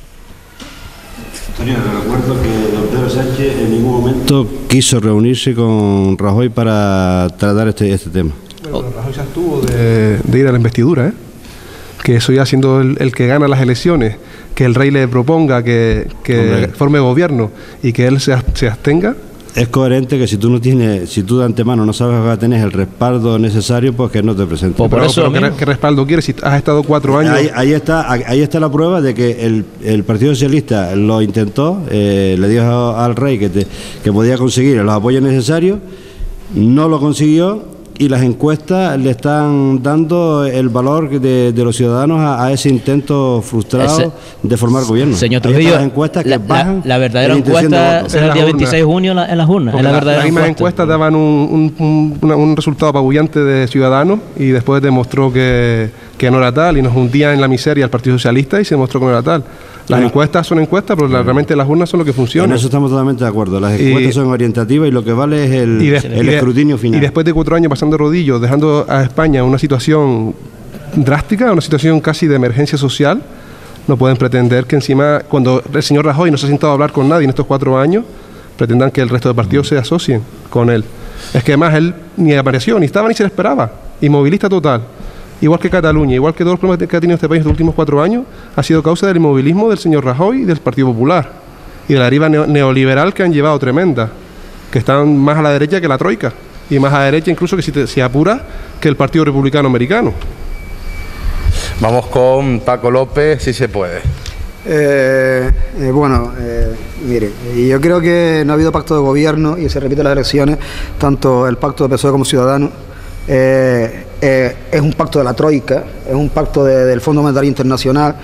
Antonio, recuerdo que don Pedro Sánchez en ningún momento quiso reunirse con Rajoy para tratar este tema. Bueno, Rajoy se abstuvo de ir a la investidura, que eso ya siendo el que gana las elecciones, que el rey le proponga que forme gobierno y que él se abstenga. Es coherente que si tú de antemano no sabes que vas a tener el respaldo necesario, pues que no te presentes. Pues por eso ¿qué respaldo quieres si has estado 4 años? Ahí está la prueba de que el Partido Socialista lo intentó, le dijo al rey que podía conseguir los apoyos necesarios, no lo consiguió, y las encuestas le están dando el valor de los ciudadanos a ese intento frustrado de formar gobierno. Señor Trujillo, las encuestas que bajan la verdadera encuesta será el día 26 de junio en las urnas. Las mismas encuestas daban un resultado apabullante de Ciudadanos, y después demostró que no era tal, y nos hundía en la miseria al Partido Socialista, y se demostró que no era tal. Las encuestas son encuestas, pero realmente las urnas son lo que funciona. En eso estamos totalmente de acuerdo. Las encuestas son orientativas, y lo que vale es el escrutinio final. Y después de 4 años pasando rodillos, dejando a España en una situación drástica, una situación casi de emergencia social, no pueden pretender que encima, cuando el señor Rajoy no se ha sentado a hablar con nadie en estos 4 años, pretendan que el resto de partidos se asocien con él. Es que además él ni apareció, ni estaba, ni se le esperaba. Inmovilista total. igual que Cataluña, igual que todos los problemas que ha tenido este país en los últimos 4 años, ha sido causa del inmovilismo del señor Rajoy y del Partido Popular, y de la deriva neoliberal que han llevado tremenda, que están más a la derecha que la troika, y más a la derecha incluso que si apura que el Partido Republicano Americano. Vamos con Paco López, si se puede. Mire, yo creo que no ha habido pacto de gobierno y se repite en las elecciones, tanto el pacto de PSOE como Ciudadanos. Es un pacto de la troika, es un pacto del Fondo Monetario Internacional.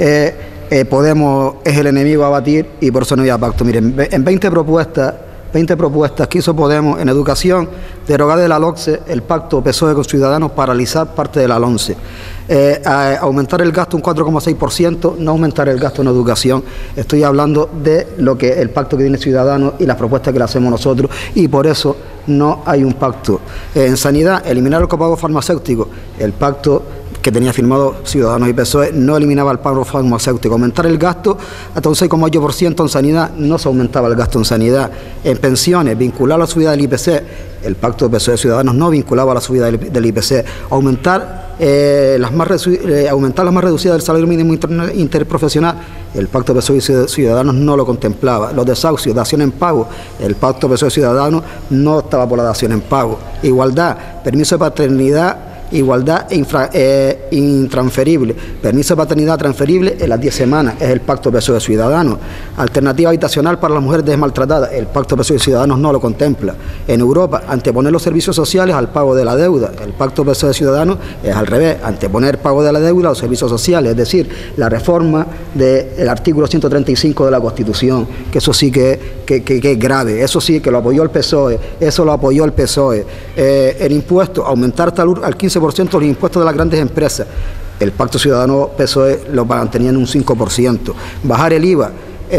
Podemos es el enemigo a batir y por eso no había pacto. Miren, en 20 propuestas que hizo Podemos en educación, derogar de la LOCSE el pacto PSOE con Ciudadanos, paralizar parte de la LONCE, aumentar el gasto un 4,6%, no aumentar el gasto en educación. Estoy hablando de lo que el pacto que tiene Ciudadanos y las propuestas que le hacemos nosotros, y por eso no hay un pacto. En sanidad, eliminar el copago farmacéutico, el pacto que tenía firmado Ciudadanos y PSOE no eliminaba el pago farmacéutico. Aumentar el gasto hasta un 6,8% en sanidad, no se aumentaba el gasto en sanidad. En pensiones, vincular la subida del IPC, el pacto de PSOE Ciudadanos no vinculaba la subida del IPC. Aumentar las más reducidas del salario mínimo interprofesional, el pacto de PSOE Ciudadanos no lo contemplaba. Los desahucios, dación en pago, el pacto de PSOE Ciudadanos no estaba por la dación en pago. Igualdad, permiso de paternidad, igualdad intransferible, permiso de paternidad transferible en las 10 semanas, es el pacto PSOE Ciudadanos. Alternativa habitacional para las mujeres desmaltratadas, el pacto PSOE Ciudadanos no lo contempla. En Europa, anteponer los servicios sociales al pago de la deuda, el pacto PSOE Ciudadanos es al revés, anteponer pago de la deuda a los servicios sociales, es decir, la reforma del artículo 135 de la Constitución, que eso sí que es grave, eso sí que lo apoyó el PSOE, eso lo apoyó el PSOE. El impuesto, aumentar al 15% los impuestos de las grandes empresas, el pacto Ciudadano PSOE lo mantenía en un 5%, bajar el IVA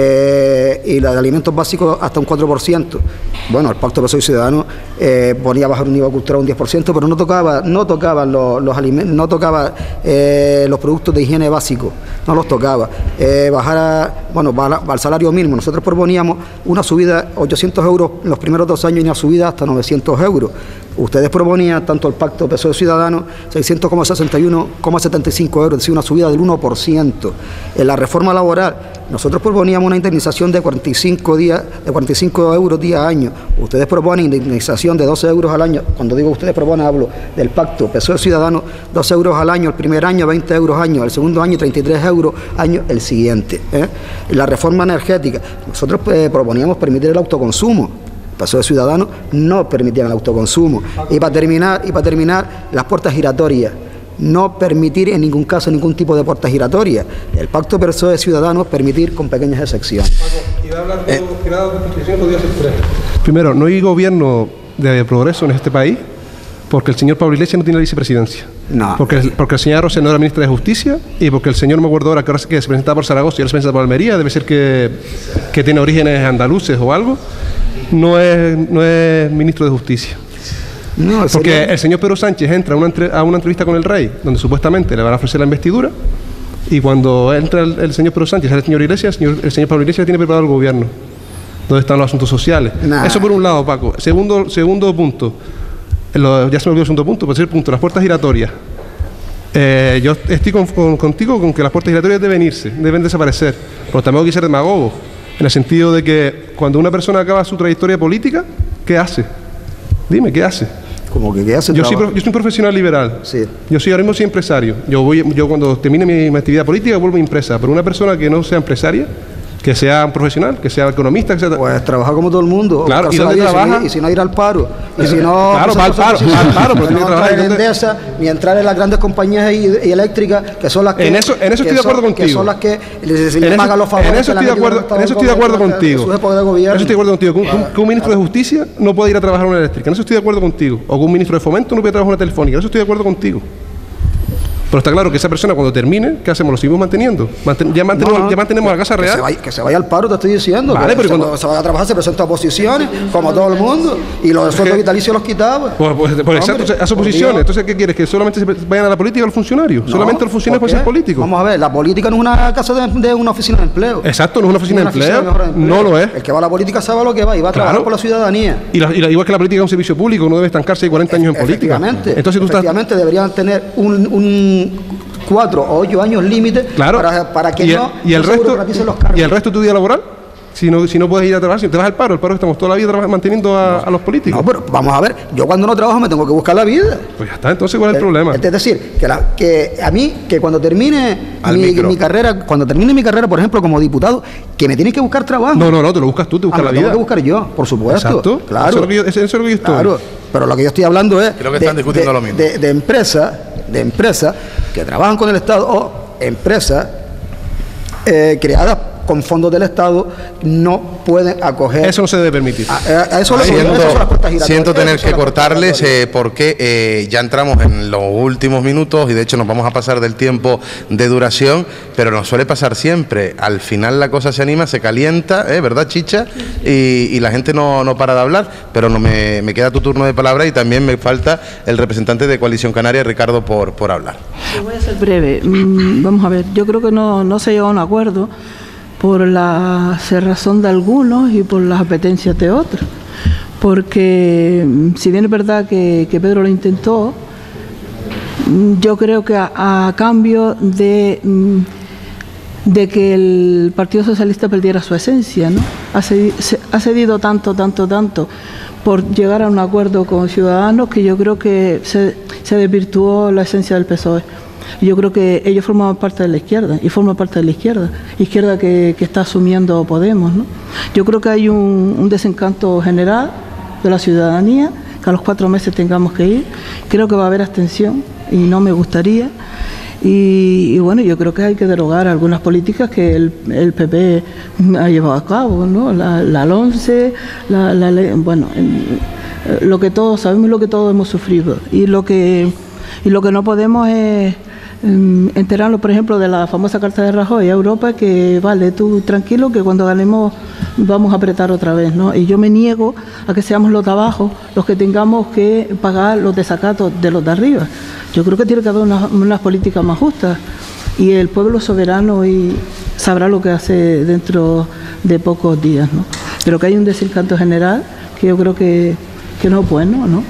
y la de alimentos básicos hasta un 4%. Bueno, el pacto PSOE Ciudadanos ponía bajar un IVA cultural un 10%, pero no tocaban los alimentos, no tocaba los productos de higiene básicos, no los tocaba. Bajar al salario mínimo, nosotros proponíamos una subida 800 euros en los primeros 2 años y una subida hasta 900 euros. Ustedes proponían, tanto el pacto PSOE Ciudadanos, 600,61,75 euros, es decir, una subida del 1%. En la reforma laboral, nosotros proponíamos una indemnización de 45 euros día a año. Ustedes proponen indemnización de 12 euros al año. Cuando digo ustedes proponen, hablo del pacto PSOE Ciudadanos, 12 euros al año el primer año, 20 euros año el segundo año, 33 euros año el siguiente. La reforma energética, nosotros proponíamos permitir el autoconsumo. PSOE Ciudadanos no permitían el autoconsumo. Y para terminar, las puertas giratorias. No permitir en ningún caso ningún tipo de puerta giratoria. El pacto PSOE Ciudadanos permitir con pequeñas excepciones. Primero, no hay gobierno de progreso en este país porque el señor Pablo Iglesias no tiene la vicepresidencia. No. Porque el señor Rosell no era ministra de Justicia y porque el señor, me acuerdo ahora que se presentaba por Zaragoza y ahora se presenta por Almería, debe ser que tiene orígenes andaluces o algo. No es ministro de Justicia. No, porque el señor Pedro Sánchez entra a una entrevista con el rey, donde supuestamente le van a ofrecer la investidura, y cuando entra el señor Pedro Sánchez, el señor Iglesias, el señor Pablo Iglesias tiene preparado el gobierno, donde están los asuntos sociales. Eso por un lado, Paco. Segundo punto, ya se me olvidó el segundo punto, tercer punto, las puertas giratorias. Yo estoy contigo con que las puertas giratorias deben desaparecer, pero tampoco quiero ser demagogo, en el sentido de que cuando una persona acaba su trayectoria política, ¿qué hace? Dime, ¿qué hace? Como que ¿qué hace? Yo soy un profesional liberal. Sí. Ahora mismo soy empresario. Yo cuando termine mi actividad política vuelvo a empresa. Pero una persona que no sea empresaria, que sea un profesional, que sea economista, que sea... Pues trabajar como todo el mundo. Claro, ¿y dónde trabaja? Y si no ir al paro. Y si no... Claro, para el paro, pero tiene que trabajar en Endesa, ni entrar en las grandes compañías eléctricas, que son las que... En eso estoy de acuerdo contigo. Que son las que les pagan los favores. En eso estoy de acuerdo contigo. Que un ministro de Justicia no puede ir a trabajar en una eléctrica. En eso estoy de acuerdo contigo. O que un ministro de Fomento no puede trabajar en una telefónica. En eso estoy de acuerdo contigo. Pero está claro que esa persona cuando termine, ¿qué hacemos? ¿Lo seguimos manteniendo? Ya mantenemos la Casa Real. Que se vaya al paro, te estoy diciendo. Vale, pero cuando se vaya a trabajar se presenta a oposiciones, como todo el mundo, y los sueldos vitalicios los quitaba. Pues exacto, a oposiciones. Entonces, ¿qué quieres? ¿Que solamente se vayan a la política los funcionarios? No, ¿solamente los funcionarios pueden ser políticos? Vamos a ver, la política no es una casa de una oficina de empleo. Exacto, no es una oficina de empleo. No lo es. El que va a la política sabe lo que va y va a trabajar por la ciudadanía. Igual que la política es un servicio público, no debe estancarse 40 años en política. Entonces, efectivamente, deberían tener un 4 o 8 años límite para que ¿Y el resto de tu día laboral? Si no puedes ir a trabajar, si te vas al paro estamos toda la vida manteniendo a los políticos. No, pero vamos a ver, yo cuando no trabajo me tengo que buscar la vida. Pues ya está, entonces ¿cuál es el problema? Es decir, que a mí, que cuando termine mi carrera, por ejemplo, como diputado, que me tienes que buscar trabajo. No, te lo buscas tú, te buscas la vida. Lo tengo que buscar yo, por supuesto. Exacto, claro. Eso es lo que yo estoy. Claro, pero lo que yo estoy hablando es creo que están discutiendo lo mismo. De empresas que trabajan con el Estado o empresas creadas con fondos del Estado no pueden acoger. Eso no se debe permitir. Siento tener que cortarles porque ya entramos en los últimos minutos y de hecho nos vamos a pasar del tiempo de duración, pero nos suele pasar siempre. Al final la cosa se anima, se calienta, ¿verdad, Chicha? Y la gente no para de hablar, pero no me queda tu turno de palabra y también me falta el representante de Coalición Canaria, Ricardo, por hablar. Yo voy a ser breve. Vamos a ver, yo creo que no se llegó a un acuerdo por la cerrazón de algunos y por las apetencias de otros. Porque si bien es verdad que Pedro lo intentó, yo creo que a cambio de que el Partido Socialista perdiera su esencia, ¿no? Ha cedido tanto por llegar a un acuerdo con Ciudadanos que yo creo que se desvirtuó la esencia del PSOE. Yo creo que ellos formaban parte de la izquierda y forman parte de la izquierda que está asumiendo Podemos, ¿no? Yo creo que hay un desencanto general de la ciudadanía, que a los 4 meses tengamos que ir. Creo que va a haber abstención y no me gustaría. Y bueno, yo creo que hay que derogar algunas políticas que el PP ha llevado a cabo, ¿no? La LOMCE, la ley, bueno, lo que todos sabemos, lo que todos hemos sufrido. Y lo que no podemos es enterarnos, por ejemplo, de la famosa carta de Rajoy a Europa, que vale, tú tranquilo, que cuando ganemos vamos a apretar otra vez, ¿no? Y yo me niego a que seamos los de abajo los que tengamos que pagar los desacatos de los de arriba. Yo creo que tiene que haber unas políticas más justas y el pueblo soberano sabrá lo que hace dentro de pocos días, ¿no? Pero que hay un desencanto general que yo creo que no es bueno, ¿no?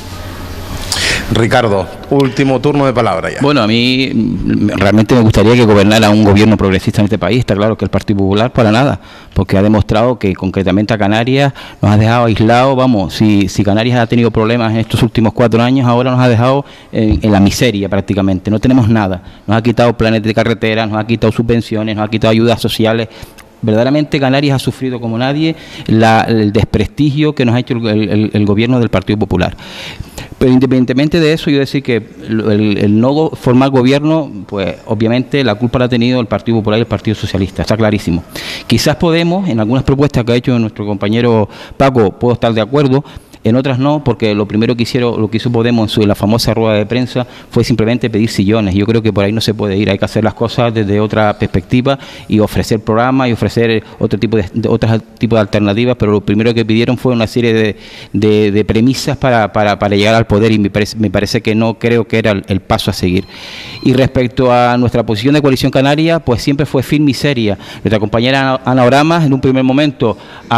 Ricardo, último turno de palabra ya. Bueno, a mí realmente me gustaría que gobernara un gobierno progresista en este país. Está claro que el Partido Popular para nada, porque ha demostrado que concretamente a Canarias nos ha dejado aislados. Vamos, si Canarias ha tenido problemas en estos últimos 4 años, ahora nos ha dejado en la miseria prácticamente. No tenemos nada. Nos ha quitado planes de carreteras, nos ha quitado subvenciones, nos ha quitado ayudas sociales. Verdaderamente Canarias ha sufrido como nadie el desprestigio que nos ha hecho el gobierno del Partido Popular. Pero independientemente de eso, yo decir que el no formar gobierno, pues obviamente la culpa la ha tenido el Partido Popular y el Partido Socialista, está clarísimo. Quizás Podemos, en algunas propuestas que ha hecho nuestro compañero Paco, puedo estar de acuerdo. En otras no, porque lo primero que hizo Podemos en la famosa rueda de prensa fue simplemente pedir sillones. Yo creo que por ahí no se puede ir, hay que hacer las cosas desde otra perspectiva y ofrecer programas y ofrecer otros tipos de alternativas, pero lo primero que pidieron fue una serie de premisas para llegar al poder y me parece que no creo que era el paso a seguir. Y respecto a nuestra posición de Coalición Canaria, pues siempre fue firme y seria. Nuestra compañera Ana Oramas en un primer momento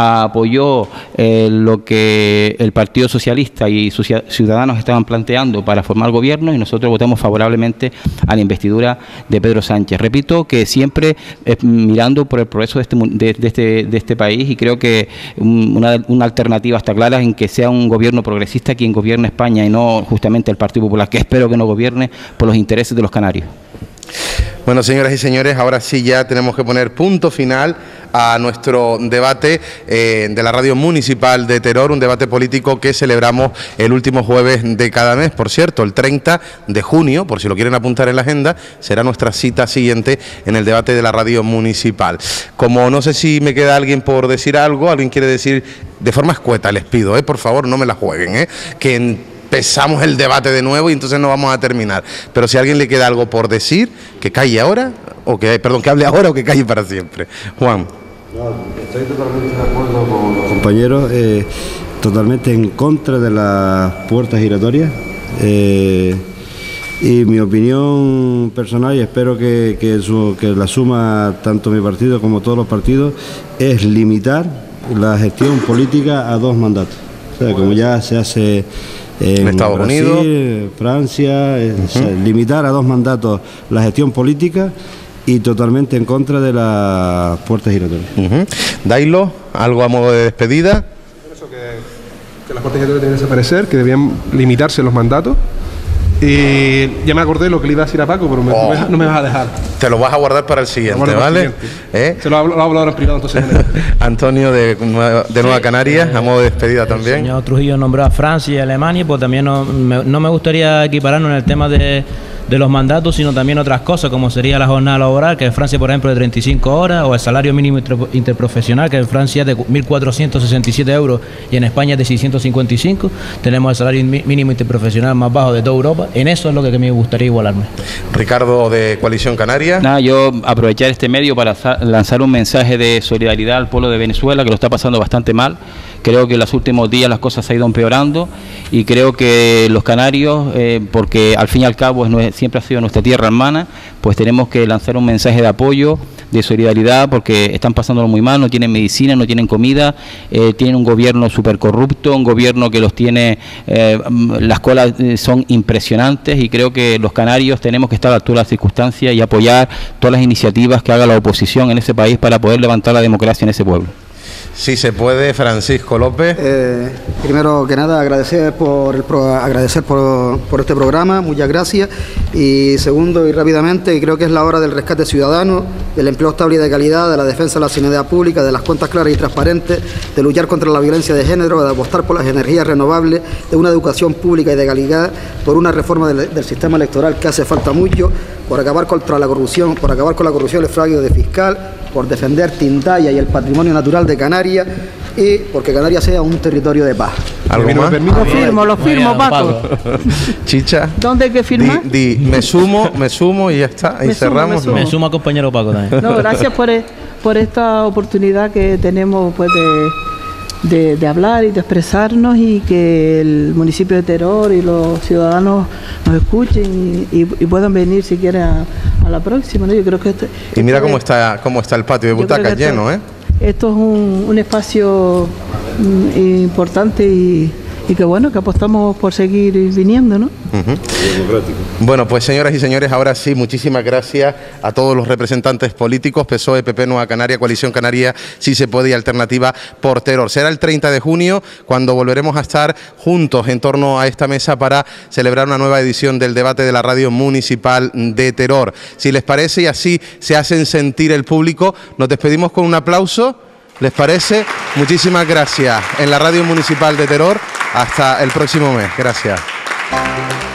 apoyó lo que el Partido Socialista y Ciudadanos estaban planteando para formar gobierno y nosotros votamos favorablemente a la investidura de Pedro Sánchez. Repito que siempre mirando por el progreso de este país y creo que una alternativa está clara en que sea un gobierno progresista quien gobierne España y no justamente el Partido Popular, que espero que no gobierne por los intereses de los canarios. Bueno, señoras y señores, ahora sí ya tenemos que poner punto final a nuestro debate de la radio municipal de Teror, un debate político que celebramos el último jueves de cada mes. Por cierto, el 30 de junio, por si lo quieren apuntar en la agenda, será nuestra cita siguiente en el debate de la radio municipal. Como no sé si me queda alguien por decir algo, alguien quiere decir de forma escueta, les pido, por favor, no me la jueguen, que en empezamos el debate de nuevo y entonces no vamos a terminar. Pero si a alguien le queda algo por decir, que calle ahora, que hable ahora o que calle para siempre. Juan. No, estoy totalmente de acuerdo con los compañeros, totalmente en contra de las puertas giratorias. Y mi opinión personal, y espero que la suma tanto mi partido como todos los partidos, es limitar la gestión política a 2 mandatos. O sea, como ya se hace en Estados Brasil, Unidos, Francia, o sea, limitar a 2 mandatos la gestión política y totalmente en contra de las puertas giratorias. Dailo, algo a modo de despedida. Eso que las puertas giratorias deben desaparecer, que debían limitarse los mandatos. Y ya me acordé lo que le iba a decir a Paco, pero no me vas a dejar. Te lo vas a guardar para el siguiente, ¿vale? Se lo hablo ahora en privado, entonces. Antonio de Nueva Canarias, a modo de despedida también. El señor Trujillo nombró a Francia y Alemania, pues también no me gustaría equipararnos en el tema de los mandatos, sino también otras cosas, como sería la jornada laboral, que en Francia, por ejemplo, de 35 horas, o el salario mínimo interprofesional, que en Francia es de 1.467 euros y en España es de 655. Tenemos el salario mínimo interprofesional más bajo de toda Europa. En eso es lo que me gustaría igualarme. Ricardo, de Coalición Canaria. Nada, yo aprovechar este medio para lanzar un mensaje de solidaridad al pueblo de Venezuela, que lo está pasando bastante mal. Creo que en los últimos días las cosas se han ido empeorando y creo que los canarios, porque al fin y al cabo siempre ha sido nuestra tierra hermana, pues tenemos que lanzar un mensaje de apoyo, de solidaridad, porque están pasándolo muy mal, no tienen medicina, no tienen comida, tienen un gobierno súper corrupto, un gobierno que los tiene, las colas son impresionantes, y creo que los canarios tenemos que estar a la altura de las circunstancias y apoyar todas las iniciativas que haga la oposición en ese país para poder levantar la democracia en ese pueblo. Si se puede, Francisco López. Primero que nada, agradecer por este programa, muchas gracias. Y segundo, y rápidamente, creo que es la hora del rescate ciudadano, del empleo estable y de calidad, de la defensa de la sanidad pública, de las cuentas claras y transparentes, de luchar contra la violencia de género, de apostar por las energías renovables, de una educación pública y de calidad, por una reforma del sistema electoral que hace falta mucho, por acabar contra la corrupción, por acabar con la corrupción y el fraude de fiscal, por defender Tintaya y el patrimonio natural de Canarias, y porque Canarias sea un territorio de paz. ¿Algo más? Lo firmo, Paco. Chicha. ¿Dónde hay que firmar? Me sumo y ya está. Ahí cerramos. Me sumo a compañero Paco también. No, gracias por esta oportunidad que tenemos, pues, de hablar y de expresarnos, y que el municipio de Teror y los ciudadanos nos escuchen y puedan venir si quieren a la próxima, ¿no? Yo creo que y mira cómo está el patio de butacas lleno, ¿eh? Esto es un espacio importante y que bueno, que apostamos por seguir viniendo, ¿no? Democrático. Bueno, pues señoras y señores, ahora sí, muchísimas gracias a todos los representantes políticos, PSOE, PP, Nueva Canaria, Coalición Canaria, Si se puede, y Alternativa por Teror. Será el 30 de junio cuando volveremos a estar juntos en torno a esta mesa para celebrar una nueva edición del debate de la Radio Municipal de Teror. Si les parece y así se hacen sentir el público, nos despedimos con un aplauso. ¿Les parece? Muchísimas gracias en la Radio Municipal de Teror. Hasta el próximo mes. Gracias.